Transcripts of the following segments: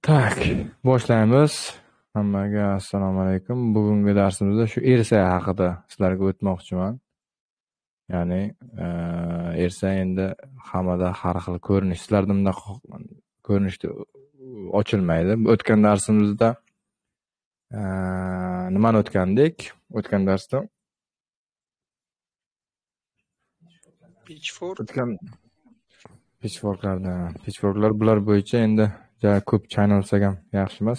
Tak, boshlaymiz. Hammaga assalomu alaykum. Bugungi darsimizda shu ersa haqida sizlarga o'tmoqchiman. Ya'ni, ersa endi hammada har xil ko'rinish. Sizlarda bunday ko'rinishda ochilmaydi. O'tgan darsimizda nimani o'tgandik? O'tgan darsda pitchforklar bular bo'yicha endi ko'p chaynalsak ham yaxshi emas.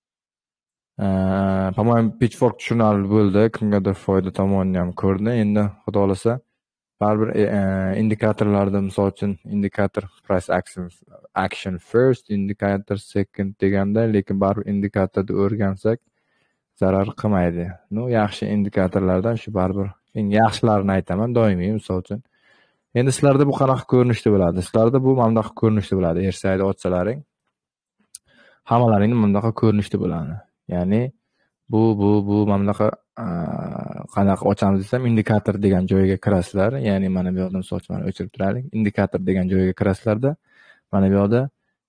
По-моему, pitchfork tushunarli bo'ldi. Kimgadir foyda tomonini ham ko'rdi. Endi xudo xolasa baribir indikatorlarda, misol uchun indikator price action first, indikator second deganda, lekin baribir indikatorni o'rgansak zarar qilmaydi. Yaxshi indikatorlardan shu baribir eng yaxshilarini aytaman doimiy, misol uchun. Endi sizlarda bu qanaqa ko'rinishda bo'ladi? Sizlarda bu mana ko'rinishda bo'ladi. Ersayni ochsalaring hammalaring mana ko'rinishda bo'ladi. Ya'ni bu mamlaqa qanaqa ochamiz desam, indikator degan joyga kirasizlar. Ya'ni mana bu yerda misol uchun mana o'chirib turaylik. Indikator degan joyga kirasizlarda mana bu yerda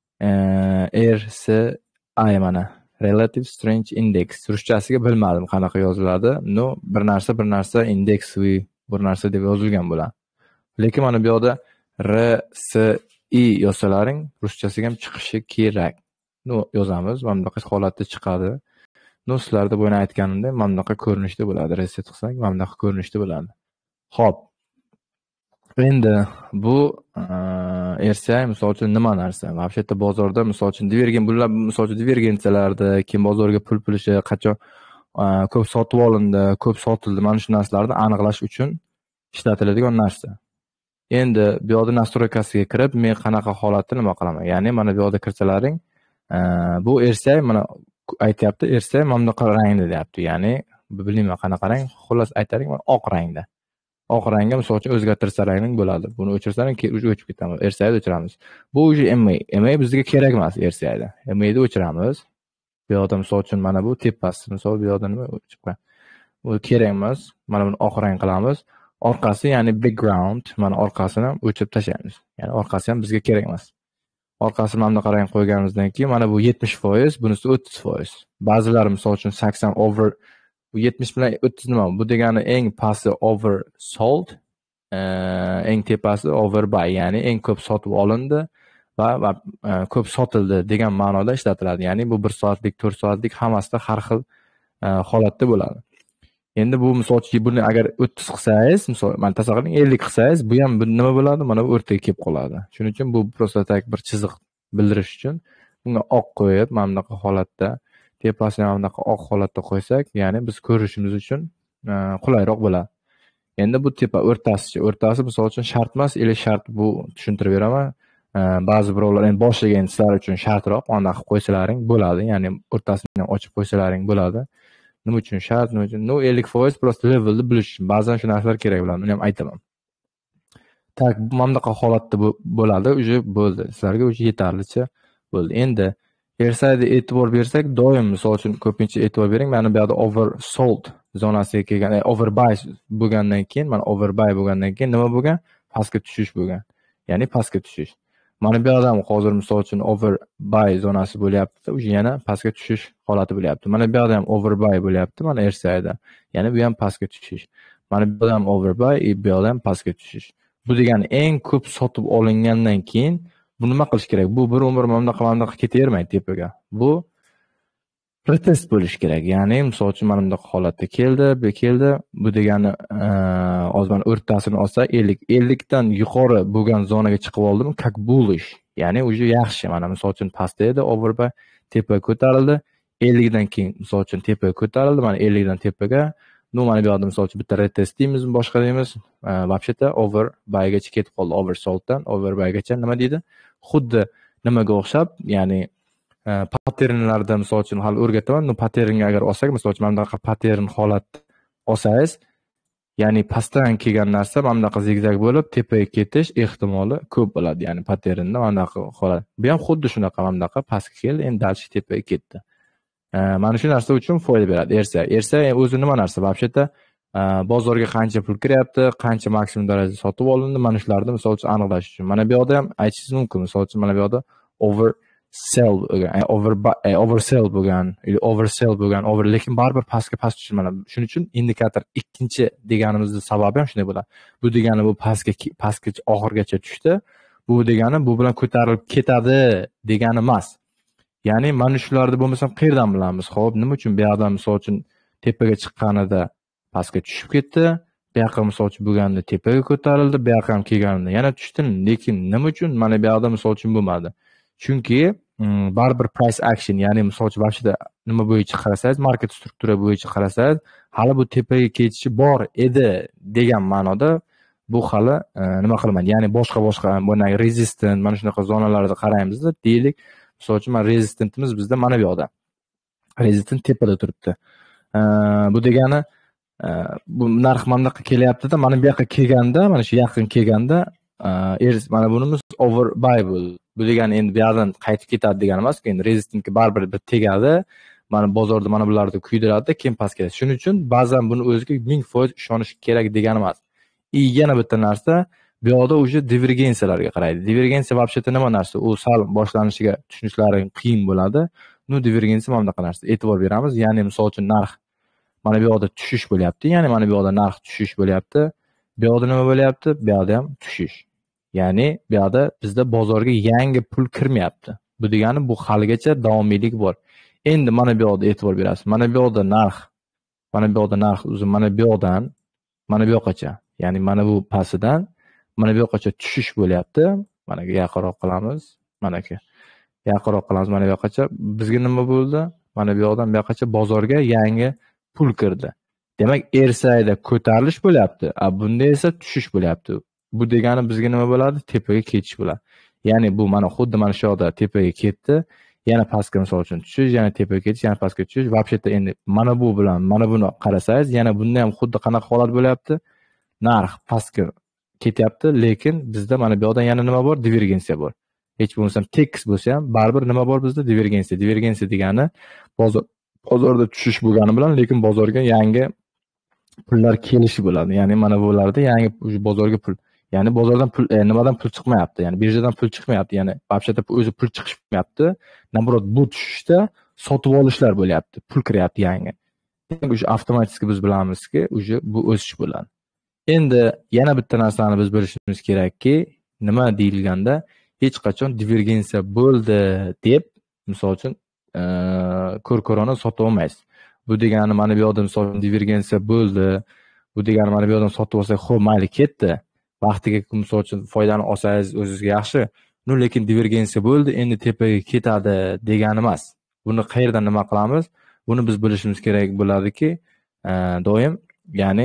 RSI mana Relative Strength Index ruschasiga bilmadim qanaqa yoziladi. Bir narsa index bir narsa deb yozilgan bo'ladi. Lekin mana bu yerda RSI yozsalaring ruschasiga ham chiqishi kerak. Yozamiz, mana bunaqa holatda chiqadi. Sizlarda bo'yni aytganimdek, mana bunaqa ko'rinishda bo'ladi. Reset qilsak, mana bunaqa ko'rinishda bo'ladi. Xo'p. Endi bu RSI misol uchun nima narsa? Vobshetda bozorda misol uchun divergensiyalarda, kim bozorga pul pilishi, qachon ko'p sotib olindi, ko'p sotildi, mana shu narsalarni aniqlash uchun ishlatiladigan narsa. Endi bu yerda nastroykasiga kirib, men qanaqa holatda nima qilaman? Ya'ni mana bu yerda kirsalaring, bu RSI mana aytayapti, RSI mana bunaqa rangda deyapti. Ya'ni bilmayman qanaqa rang, xullas aytaring, mana oq rangda. Oq rangga misol uchun o'zgartirsalaring bo'ladi. Buni o'chirsalang o'chib ketamiz. RSIni o'chiramiz. Bu уже MA bizga kerak emas RSIda. MAni o'chiramiz. Bu yerda misol uchun mana bu tepasi, misol bu yerda nima chiqqan. Bu kerak emas. Mana buni oq rang qilamiz. Orqasi, ya'ni background, mana orqasini ham o'chirib tashlaymiz. Ya'ni orqasi ham bizga kerak emas. Orqasi mana bunaqa rang qo'yganimizdan keyin mana bu 70%, bunisi 30%. Ba'zilar misol uchun 80 over, bu 70 bilan 30 nima? Bu degani eng pasti oversold, eng tepasi overbuy, ya'ni eng ko'p sotib olindi va ko'p sotildi degan ma'noda ishlatiladi. Ya'ni bu 1 soatlik, 4 soatlik hammasida har xil holatda bo'ladi. Endi bu misol uchun buni agar 30 qilsangiz, misol mana tasavvur qiling 50 qilsangiz, bu ham nima bo'ladi? Mana bu o'rtaga kelib qoladi. Shuning uchun bu prosta tak bir chiziq bildirish uchun bunga oq qo'yib, mana bunaqa holatda, tepasini mana bunaqa oq holatda qo'ysak, ya'ni biz ko'rishimiz uchun qulayroq bo'ladi. Endi bu tepa o'rtasi misol uchun shart emas, shart bu tushuntirib beraman. Ba'zi birovlar endi boshlagan sizlar uchun shartroq, mana qilib qo'ysalaring bo'ladi. Ya'ni o'rtasini ochib qo'ysalaring bo'ladi. Nima uchun shart, nima uchun? 50% prosta levelni bilish uchun. Ba'zan shu narsalar kerak bo'ladi. Uni ham aytaman. Tak, mana bunaqa holatda bo'ladi, uje bo'ldi. Sizlarga uje yetarlicha bo'ldi. Endi RSIga e'tibor bersak, doim misol uchun ko'pincha e'tibor bering. Mana bu yerda oversold zonasiga kelgan, overbuy bo'lgandan keyin, mana overbuy bo'lgandan keyin nima bo'lgan? Pastga tushish bo'lgan. Ya'ni pastga tushish. Mana bu yerda ham hozir misol uchun overbuy zonasi bo'lyapti, uje yana pastga tushish holati bo'lyapti. Mana bu yerda ham overbuy bo'lyapti, mana RSIda. Ya'ni bu ham pastga tushish. Mana bu yerda ham overbuy, bu yerda ham pastga tushish. Bu degani eng ko'p sotib olingandan keyin bu nima qilish kerak? Bu bir umr mana bunaqa ketavermaydi tepaga. Bu retest bo'lish kerak. Ya'ni misol uchun mana bunday holatda keldi. Bu degani ozman o'rtasini olsa 50 dan yuqori bo'lgan zonaga chiqib oldimi, как bullish. Ya'ni uje yaxshi. Mana misol uchun pastda edi, overbuy tepaga ko'tarildi. 50 dan keyin misol uchun tepaga ko'tarildi. Mana 50 dan tepaga. Mana bu yerda misol uchun bitta retest deymiz, boshqa deymiz. Vobshetda overbuygacha ketib qoldi. Oversolddan overbuygacha nima deydi? Xuddi nimaga o'xshab, ya'ni patternlarda misol uchun hali o'rgataman. Patternga agar olsak, misol uchun mana bunaqa pattern holat olsangiz, ya'ni pastdan kelgan narsa mana bunaqa zigzag bo'lib tepaga ketish ehtimoli ko'p bo'ladi. Ya'ni patternda mana bunaqa holat. Bu ham xuddi shunaqa, mana bunaqa pastga keldi, endi dalshi tepaga ketdi. Mana shu narsa uchun foyda beradi RSI o'zi nima narsa? Vobshetda bozorga qancha pul kiryapti, qancha maksimum darajada sotib olindi, mana shularni misol uchun aniqlash uchun. Mana bu yerda ham aytishingiz mumkin. Misol uchun mana bu yerda over sell bo'lgan, oversell bo'lgan, oversell bo'lgan, lekin baribir past tushirmalar. Shuning uchun indikator ikkinchi deganimizning sababi ham shunday bo'ladi. Bu degani bu pastga oxirgacha tushdi. Bu degani bu bilan ko'tarilib ketadi degani emas. Ya'ni mana shularni bo'lmasam qayerdan bilamiz? Xo'p, nima uchun bu yoqdan misol uchun tepaga chiqqanida pastga tushib ketdi? Bu yoqqa misol uchun bo'lganda tepaga ko'tarildi, bu yoqqa ham kelganida yana tushdi. Lekin nima uchun mana bu yoqda misol uchun bo'lmadi? Chunki baribir price action, ya'ni misol uchun vaqtida nima bo'yicha qarasangiz, market struktura bo'yicha qarasangiz, hali bu tepaga ketishi bor edi degan ma'noda bu hali nima qilmaydi. Ya'ni boshqa bunday resistant mana shunaqa zonalarda qaraymizda, deylik, misol uchun mana resistantimiz bizda mana bu yoqda. Resistant tepada turibdi. Bu degani bu narx mana buyoqqa kelyapti-da, mana bu yoqqa kelganda, mana shu yaqin kelganda mana bunimiz overbuy bo'ldi. Bu degani endi bu yoqdan qaytib ketadi degani emas, endi resistantga baribir bir tegadi. Mana bozorda mana bularni kuydiradi, keyin past keladi. Shuning uchun ba'zan buni o'ziga 1000% ishonish kerak degani emas. Yana bitta narsa, bu yoqda o'sha divergensiyalarga qaraydi. Divergensiya вообще-то nima narsa? U sal boshlanishiga tushunishlari qiyin bo'ladi. Divergensiya mana bunaqa narsa. E'tibor beramiz. Ya'ni misol uchun narx mana bu yoqda tushish bo'lyapti. Ya'ni mana bu yoqda narx tushish bo'lyapti. Bu yoqda nima bo'lyapti? Bu yoqda ham tushish. Ya'ni bu yoqda bizda bozorga yangi pul kirmayapti. Bu degani bu haligacha davomiylik bor. Endi mana bu yoqda e'tibor berasiz. Mana bu yoqda narx o'zi mana bu yoqdan mana bu yoqqacha, ya'ni mana bu pastidan mana bu yoqqacha tushish bo'lyapti. Mana yaqinroq qilamiz. Manaki. Yaqinroq qilamiz mana bu yoqqacha. Bizga nima bo'ldi? Mana bu yoqdan bu yoqqacha bozorga yangi pul kirdi. Demak, RSI'da ko'tarilish bo'lyapti, bunda esa tushish bo'lyapti. Bu degani bizga nima bo'ladi? Tepaga ketish bo'ladi. Ya'ni bu mana xuddi mana shu yoqda tepaga ketdi, yana pastga misol uchun tushish, yana tepaga ketish, yana pastga tushish. Вообще-то endi mana bu bilan mana buni qarasangiz, yana bunda ham xuddi qanaqa holat bo'lyapti? Narx pastga ketyapti, lekin bizda mana bu yoqda yana nima bor? Divergensiya bor. Hech bo'lmasa tekis bo'lsa ham baribir nima bor bizda? Divergensiya. Divergensiya degani bozorda tushish bo'lgani bilan, lekin bozorga yangi pullar kelishi bo'ladi. Ya'ni mana bularda yangi bozorga pul, ya'ni bozordan pul nimadan pul chiqmayapti, ya'ni birjadan pul chiqmayapti, ya'ni вообще-то o'zi pul chiqmayapti. Nabrot bu tushishda sotib olishlar bo'lyapti, pul kiryapti yangi. Demak, o'sha avtomatik biz bilamizki, o'sha bu o'sish bo'ladi. Endi yana bitta narsani biz bilishimiz kerakki, nima deyilganda hech qachon divergensiya bo'ldi deb, misol uchun ko'r-ko'rona sotib olmaysiz. Bu degani mana bu yoqda misol uchun divergensiya bo'ldi. Bu degani mana bu yoqdan sotib olsak, xo'p, mayli ketdi. Vaqtiga misol uchun foydani olsangiz o'zingizga yaxshi. Lekin divergensiya bo'ldi, endi tepaga ketadi degani emas. Buni qayerdan nima qilamiz? Buni biz bilishimiz kerak bo'ladiki, doim, ya'ni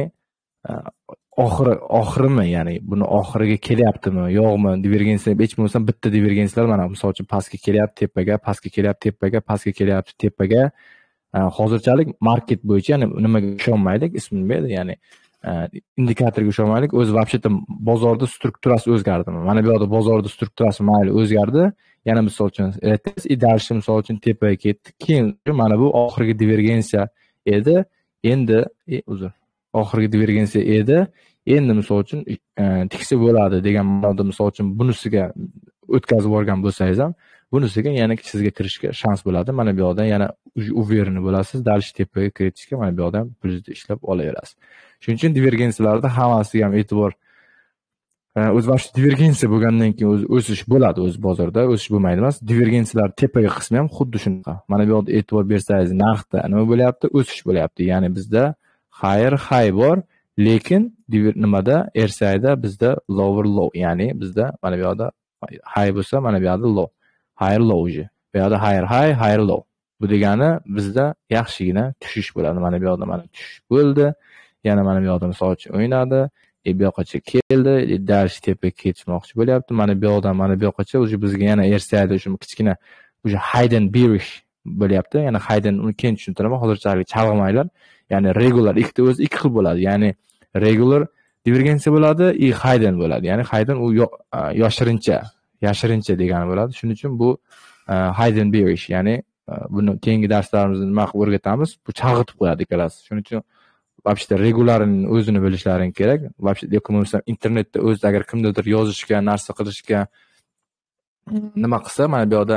oxirimi, ya'ni buni oxiriga kelyaptimi, yo'qmi? Divergensiya hech bo'lmasa bitta divergensiyalar mana misol uchun pastga kelyapti, tepaga, pastga kelyapti, tepaga, pastga kelyapti, tepaga. Hozirchalik market bo'yicha, ya'ni nimaga ishonmaylik, ismini berdi, ya'ni indikatorga ishonmaylik, o'zi вообще-то bozorda strukturasi o'zgardimi? Mana bu yoqda bozorda strukturasi mayli o'zgardi, yana misol uchun dальше misol uchun tepaga ketdi. Keyin mana bu oxirgi divergensiya edi. Endi oxirgi divergensiya edi. Endi misol uchun tiksa bo'ladi degan ma'noda misol uchun bunisiga o'tkazib yuborgan bo'lsangiz ham, bunisiga yana sizga kirishga shans bo'ladi. Mana bu yoqdan yana uverni bo'lasiz, dальше tepaga kiritishga mana bu yoqdan pulni ishlab olaverasiz. Shuning uchun divergensiyalarda hammasiga ham e'tibor. O'z vaqtida divergensiya bo'lgandan keyin o'sish bo'ladi, o'z bozorda o'sish bo'lmaydi emas. Divergensiyalar tepaga qismi ham xuddi shunaqa. Mana bu yoqda e'tibor bersangiz, narxda nima bo'lyapti? O'sish bo'lyapti. Ya'ni bizda high bor, lekin nimada RSI'da bizda lower low, ya'ni bizda mana bu yoqda high bo'lsa, mana bu yoqda low. Higher low uje. Bu yoqda higher low. Bu degani bizda yaxshigina tushish bo'ladi. Mana bu yoqda mana tushish bo'ldi. Yana mana bu yoqda misol uchun o'ynadi. Bu yoqqacha keldi. Dальше tepaga ketishmoqchi bo'lyapti. Mana bu yoqdan mana bu yoqqacha o'zi bizga yana RSI'da o'sha kichkina o'sha hidden bearish bo'lyapti. Yana hidden uni keyin tushuntiraman. Hozirchalik chalg'imanglar. Ya'ni regular ikkita o'zi ikki xil bo'ladi. Ya'ni regular divergensiya bo'ladi, hidden bo'ladi. Ya'ni hidden u yashirincha degani bo'ladi. Shuning uchun bu hidden bearish, ya'ni buni keyingi darslarimizda nima qilib o'rgatamiz? Bu chalg'itib qo'yadi ikkalasi. Shuning uchun вообще-то regularni o'zini bilishlaring kerak. Вообще yoki bo'lmasa internetda o'zi agar kimnidir yozishga, narsa qilishga nima qilsa, mana bu yoqda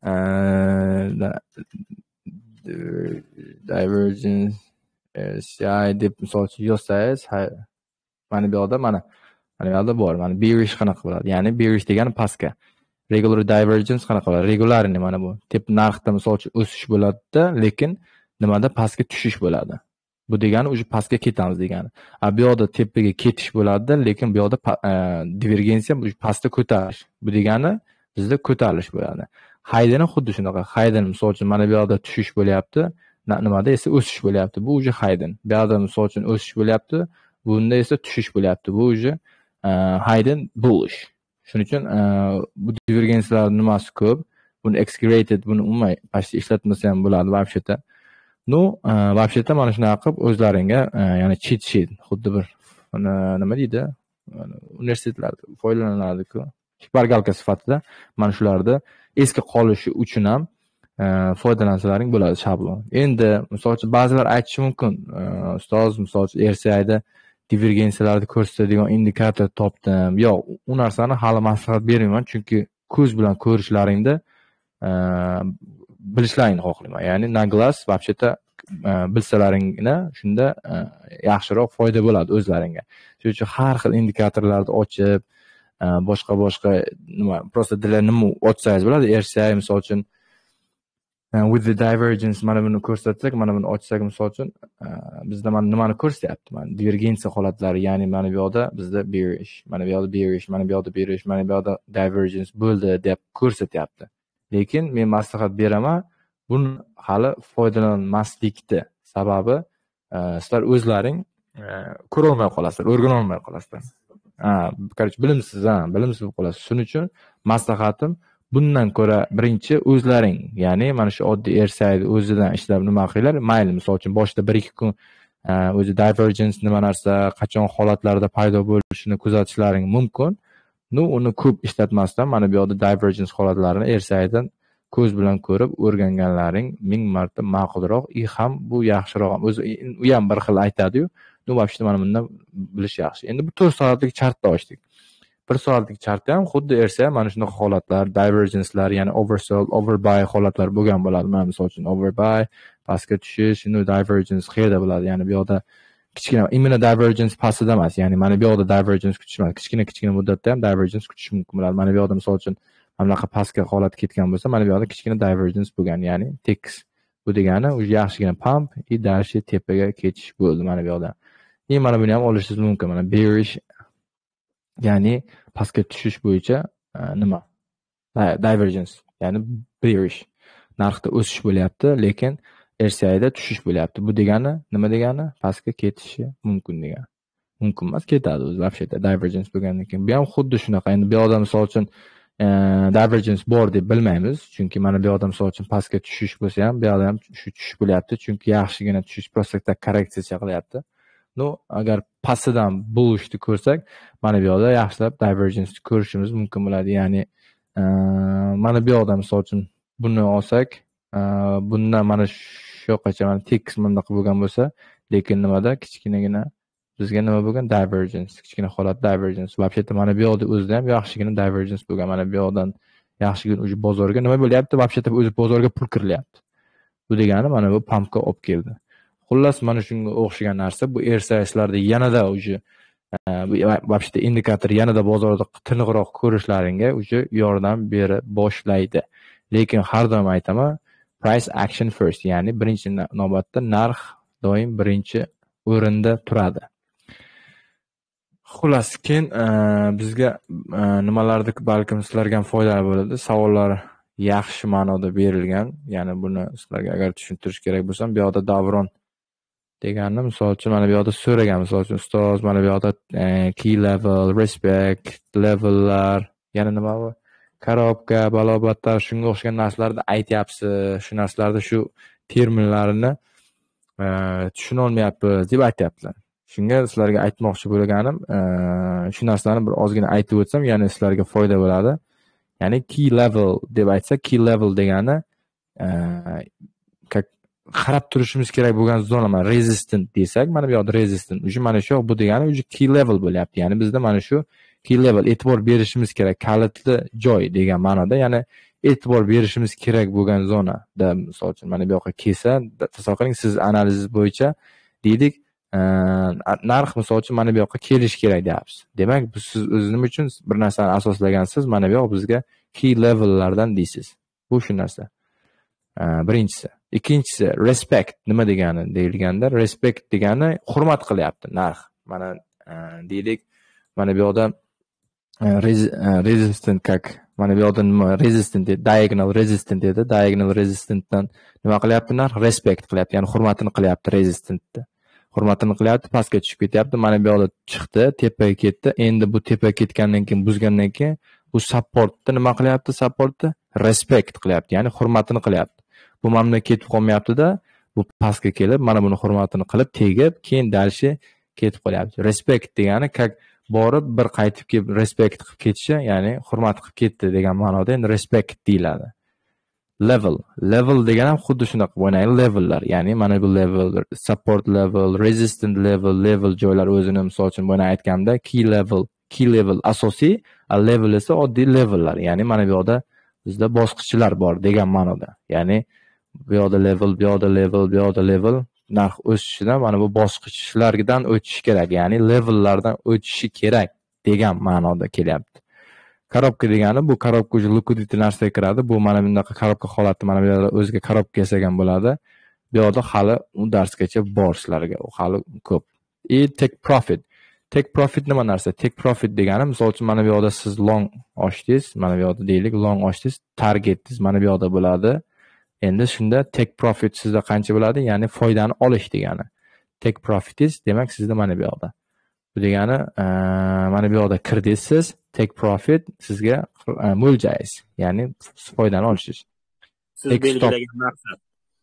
divergence RCI deb misol uchun yozsangiz, mana bu yoqda mana bu yoqda bor. Mana bearish qanaqa bo'ladi? Ya'ni bearish degani pastga. Regular divergence qanaqa bo'ladi? Regularni mana bu. Tep narxda misol uchun o'sish bo'ladi-da, lekin nimada pastga tushish bo'ladi. Bu degani o'sha pastga ketamiz degani. Bu yoqda tepaga ketish bo'ladi-da, lekin bu yoqda divergensiya pastga ko'tarish. Bu degani bizda ko'tarilish bo'ladi. Hayden xuddi shunaqa. Hayden misol uchun mana bu yoqda tushish bo'lyapti, nimada esa o'sish bo'lyapti. Bu o'sha Hayden. Bu yoqda misol uchun o'sish bo'lyapti, bunda esa tushish bo'lyapti. Bu o'sha Hayden bullish. Shuning uchun bu divergensiyalar nimasi ko'p? Buni excreted, buni umuman pastga ishlatmasa ham bo'ladi вообще-то. Ну, вообще-то mana shunaqa qilib o'zlaringga, ya'ni cheat sheet, xuddi bir nima deydi? Universitetlarda foydalaniladi-ku. Shpargalka sifatida mana shularda eski qolishi uchun ham foydalansalaring bo'ladi shablon. Endi misol uchun ba'zilar aytishi mumkin, ustoz, misol uchun RSIda divergensiyalarni ko'rsatadigan indikator topdim. Yo'q, u narsani hali maslahat bermayman, chunki ko'z bilan ko'rishlaringda bilishlaringni xohlayman. Ya'ni na glas вообще-то bilsalaringni shunda yaxshiroq foyda bo'ladi o'zlaringga. Shuning uchun har xil indikatorlarni ochib, boshqa nima, просто для nima ochsangiz bo'ladi. RSI misol uchun with the divergence mana buni ko'rsatsak, mana buni ochsak misol uchun bizda mana nimani ko'rsatyapti? Mana divergensiya holatlari, ya'ni mana bu yoqda bizda bearish, mana bu yoqda bearish, mana bu yoqda bearish, mana bu yoqda divergence bo'ldi deb ko'rsatyapti. Lekin men maslahat beraman, buni hali foydalanmaslikni sababi sizlar o'zlaring ko'ra olmay qolasizlar, o'rgana olmay qolasizlar. Короче, bilimsiz bo'lib qolasiz. Shuning uchun maslahatim, bundan ko'ra birinchi o'zlaring, ya'ni mana shu oddiy RSI o'zidan ishlab nima qilinglar, mayli misol uchun boshida 1-2 kun o'zi divergence nima narsa, qachon holatlarda paydo bo'lishini kuzatishlaring mumkin. Uni ko'p ishlatmasdan mana bu yoqda divergence holatlarini RSI dan ko'z bilan ko'rib o'rganganlaring 1000 marta ma'qulroq, ham bu yaxshiroq ham. O'zi u ham bir xil aytadi-yu. Вообще mana bundan bilish yaxshi. Endi bu 4 soatlik chartda ochdik. 1 soatlik chartda ham xuddi RSI mana shunaqa holatlar, divergencelar, ya'ni oversold, overbuy holatlar bo'lgan bo'ladi. Mana misol uchun overbuy, pastga tushish, divergence qayerda bo'ladi? Ya'ni bu yoqda kichkina, imенно divergence pastida emas. Ya'ni mana bu yoqda divergence kutish emas. Kichkina muddatda ham divergence kutish mumkin bo'ladi. Mana bu yoqda misol uchun bunaqa pastga holat ketgan bo'lsa, mana bu yoqda kichkina divergence bo'lgan, ya'ni tekis. Bu degani yaxshigina pump, dashi tepaga ketish bo'ldi mana bu yoqda. Mana buni ham olishingiz mumkin. Mana bearish, ya'ni pastga tushish bo'yicha nima? Divergence, ya'ni bearish. Narxda o'sish bo'lyapti, lekin RSI da tushish bo'lyapti. Bu degani nima degani? Pastga ketishi mumkin degani. Mumkin emas, ketadi o'zi вообще-то divergence bo'lgandan keyin. Bu ham xuddi shunaqa. Endi bu yoqda misol uchun divergence bor deb bilmaymiz, chunki mana bu yoqda misol uchun pastga tushish bo'lsa ham, bu yoqda ham shu tushish bo'lyapti, chunki yaxshigina tushish, просто korreksiya qilyapti. Agar pastidan bullishni ko'rsak, mana bu yoqda yaxshilab divergence ko'rishimiz mumkin bo'ladi. Ya'ni mana bu yoqda misol uchun buni olsak, bundan mana shu yoqqacha mana tekis bunday bo'lgan bo'lsa, lekin nimada kichkinagina bizga nima bo'lgan? Divergence, kichkina holat divergence. Вообще-то mana bu yoqda o'zida ham yaxshigina divergence bo'lgan. Mana bu yoqdan yaxshigina o'sha bozorga nima bo'lyapti? Вообще-то o'zi bozorga pul kirilyapti. Bu degani mana bu pumpga olib keldi. Xullas, mana shunga o'xshagan narsa bu RSI'larda yanada o'sha вообще-то indikator yanada bozorda tiniqroq ko'rishlaringga o'sha yordam bera boshlaydi. Lekin har doim aytaman, price action first, ya'ni birinchi navbatda narx doim birinchi o'rinda turadi. Xullas, keyin bizga nimalardir balkim sizlarga ham foydali bo'ladi. Savollar yaxshi ma'noda berilgan. Ya'ni buni sizlarga agar tushuntirish kerak bo'lsa, bu yoqda davron deganni misol uchun mana bu yoqda so'ragan, misol uchun ustoz, mana bu yoqda key level, respect, levellar, yana nima bu? Korobka, balobatlar, shunga o'xshagan narsalarni aytyapsiz. Shu narsalarda shu terminlarni tushuna olmayapmiz deb aytyaptilar. Shunga sizlarga aytmoqchi bo'lganim, shu narsalarni bir ozgina aytib o'tsam, ya'ni sizlarga foyda bo'ladi. Ya'ni key level deb aytsa, key level degani qarab turishimiz kerak bo'lgan zona, resistant desak, mana bu yoqda resistant. O'sha mana shu bu degani o'sha key level bo'lyapti. Ya'ni bizda mana shu key level e'tibor berishimiz kerak, kalitli joy degan ma'noda. Ya'ni e'tibor berishimiz kerak bo'lgan zonada, misol uchun mana bu yoqqa kelsa, tasavvur qiling, siz analiz bo'yicha deylik, narx misol uchun mana bu yoqqa kelish kerak deyapsiz. Demak, siz nima uchun bir narsani asoslagansiz, mana bu yoq bizga key levellardan deysiz. Bu shu narsa. Birinchisi. Ikkinchisi, respect nima degani deyilganda, respect degani hurmat qilyapti narx. Mana deylik, mana bu yoqda resistant как mana bu yoqda nima resistant edi, diagonal resistant edi. Diagonal resistantdan nima qilyapti narx? Respect qilyapti, ya'ni hurmatini qilyapti resistantni. Hurmatini qilyapti, pastga tushib ketyapti. Mana bu yoqda chiqdi, tepaga ketdi. Endi bu tepaga ketgandan keyin, buzgandan keyin bu supportni nima qilyapti? Supportni respect qilyapti, ya'ni hurmatini qilyapti. Bu mamla ketib qolmayapti-da, bu pastga kelib, mana buni hurmatini qilib, tegib, keyin dalshi ketib qolyapti. Respect degani как borib bir qaytib kelib respect qilib ketishi, ya'ni hurmat qilib ketdi degan ma'noda endi respect deyiladi. Level degan ham xuddi shunaqa o'ynaydi, levellar. Ya'ni mana bu level, support level, resistant level joylar o'zini misol uchun bo'yna aytganda key level asosiy, level esa oddiy levellar. Ya'ni mana bu yoqda bizda bosqichlar bor degan ma'noda. Ya'ni bu yoqda level, bu yoqda level, bu yoqda level, narx o'sishidan mana bu bosqichlardan o'tishi kerak, ya'ni levellardan o'tishi kerak degan ma'noda kelyapti. Korobka degani bu korobka o'zi liquidity narsaga kiradi. Bu mana bunaqa korobka holati, mana bu yerda o'ziga korobka yasagan bo'ladi. Bu yoqda hali u darsgacha bor sizlarga, u hali ko'p. Take profit. Take profit nima narsa? Take profit degani, misol uchun mana bu yoqda siz long ochdingiz, mana bu yoqda deylik, long ochdingiz, targetingiz mana bu yoqda bo'ladi. Endi shunda take profit sizda qancha bo'ladi? Ya'ni foydani olish degani. Take profitingiz demak sizda mana bu yoqda. Bu degani mana bu yoqda kirdingiz siz, take profit sizga mo'ljayiz, ya'ni foydani olishingiz. Siz belgilagan narsa.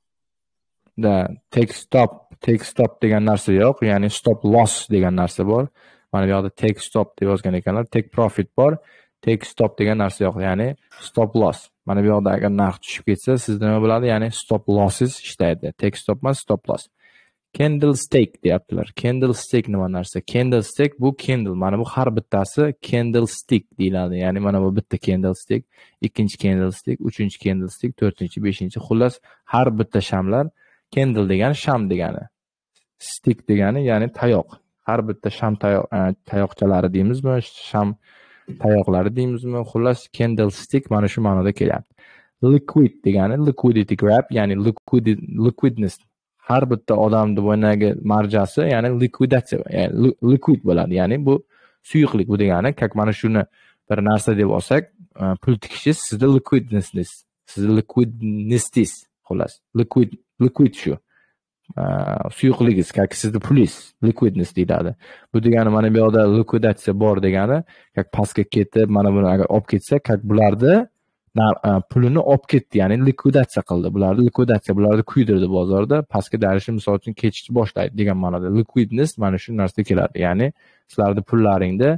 Take stop degan narsa yo'q, ya'ni stop loss degan narsa bor. Mana bu yoqda take stop deb yozgan ekanlar. Take profit bor, take stop degan narsa yo'q, ya'ni stop loss. Mana bu yoqda agar narx tushib ketsa, sizda nima bo'ladi? Ya'ni stop losses ishlaydi. Take stop emas, stop loss. Candlestick deyaptilar. Candlestick nima narsa? Candlestick bu candle. Mana bu har bittasi candlestick deyiladi. Ya'ni mana bu bitta candlestick, ikkinchi candlestick, uchinchi candlestick, to'rtinchi, beshinchi, xullas har bitta shamlar. Candle degani sham degani. Stick degani ya'ni tayoq. Har bitta sham tayoqchalari deymizmi? Sham tayoqlari deymizmi? Xullas candlestick mana shu ma'noda kelyapti. Liquid degani liquidity grab, ya'ni liquidness. Har bitta odamning bo'ynagi marjasi, ya'ni likvidatsiya, ya'ni liquid bo'ladi. Ya'ni bu suyuqlik. Bu degani, как mana shuni bir narsa deb olsak, pul tikishingiz sizda liquidness. Sizda liquidness, xullas. Liquid shu. Suyuqligingiz, как sizda pulingiz, liquidness deyiladi. Bu degani mana bu yoqda likvidatsiya bor degani, как pastga ketib, mana buni agar olib ketsa, как bularda pulini olib ketdi, ya'ni likvidatsiya qildi. Bularni kuydirdi bozorda, pastga darishi misol uchun ketishni boshlaydi degan ma'noda. Liquidness mana shu narsaga keladi. Ya'ni sizlarning pullaringda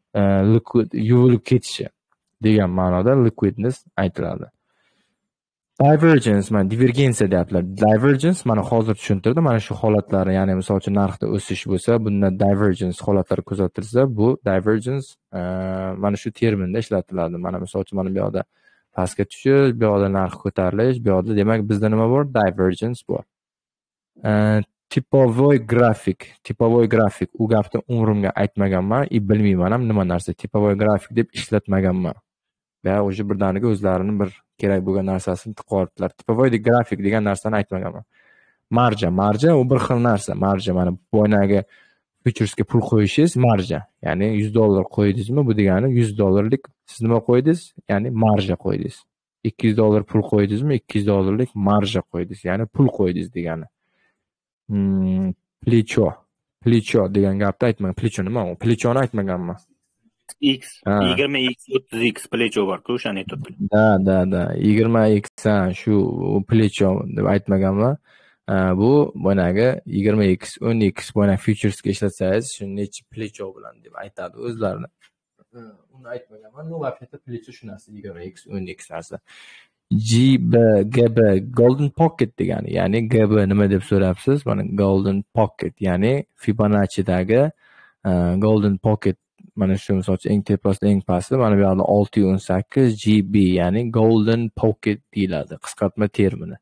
yuvilib ketishi degan ma'noda liquidness aytiladi. Divergence, mana divergensiya deyaptilar. Divergence mana hozir tushuntirdi. Mana shu holatlari, ya'ni misol uchun narxda o'sish bo'lsa, bunda divergence holatlari kuzatilsa, bu divergence mana shu terminda ishlatiladi. Mana misol uchun mana bu yoqda pastga tushish, bu yoqda narx ko'tarilish, bu yoqda demak bizda nima bor? Divergence bor. Tipovoy grafik. U gapni umrimga aytmaganman, bilmayman ham nima narsa. Tipovoy grafik deb ishlatmaganman. Va o'sha birdaniga o'zlarini bir kerak bo'lgan narsasini tiqordilar. Tipovoy grafik degan narsani aytmaganman. Marja u bir xil narsa. Marja mana bo'ynaga futuresga pul qo'yishingiz marja. Ya'ni $100 qo'ydingizmi, bu degani $100lik siz nima qo'ydingiz? Ya'ni marja qo'ydingiz. $200 pul qo'ydingizmi, $200lik marja qo'ydingiz. Ya'ni pul qo'ydingiz degani. Plechо degan gapni aytmagan. Plechо nima? Plechoni aytmaganman. X 20x 30x plechо bor-ku, o'shani aytibdi. Da. 20x shu plechо deb aytmaganman. Bu bo'ynaga 20x 10x bo'yna futuresga ishlatsangiz, shuni necha plechо bilan deb aytadi o'zlarini. Uni aytmaganman. No, vaqtda plechо shu narsa 20x 10x narsa. GB golden pocket degani, ya'ni GB nima deb so'rabsiz? Mana golden pocket, ya'ni Fibonacci'dagi golden pocket mana shu misol uchun eng tepasida eng pasti mana bu yoqda 618 GB, ya'ni Golden Pocket deyiladi, qisqartma termini.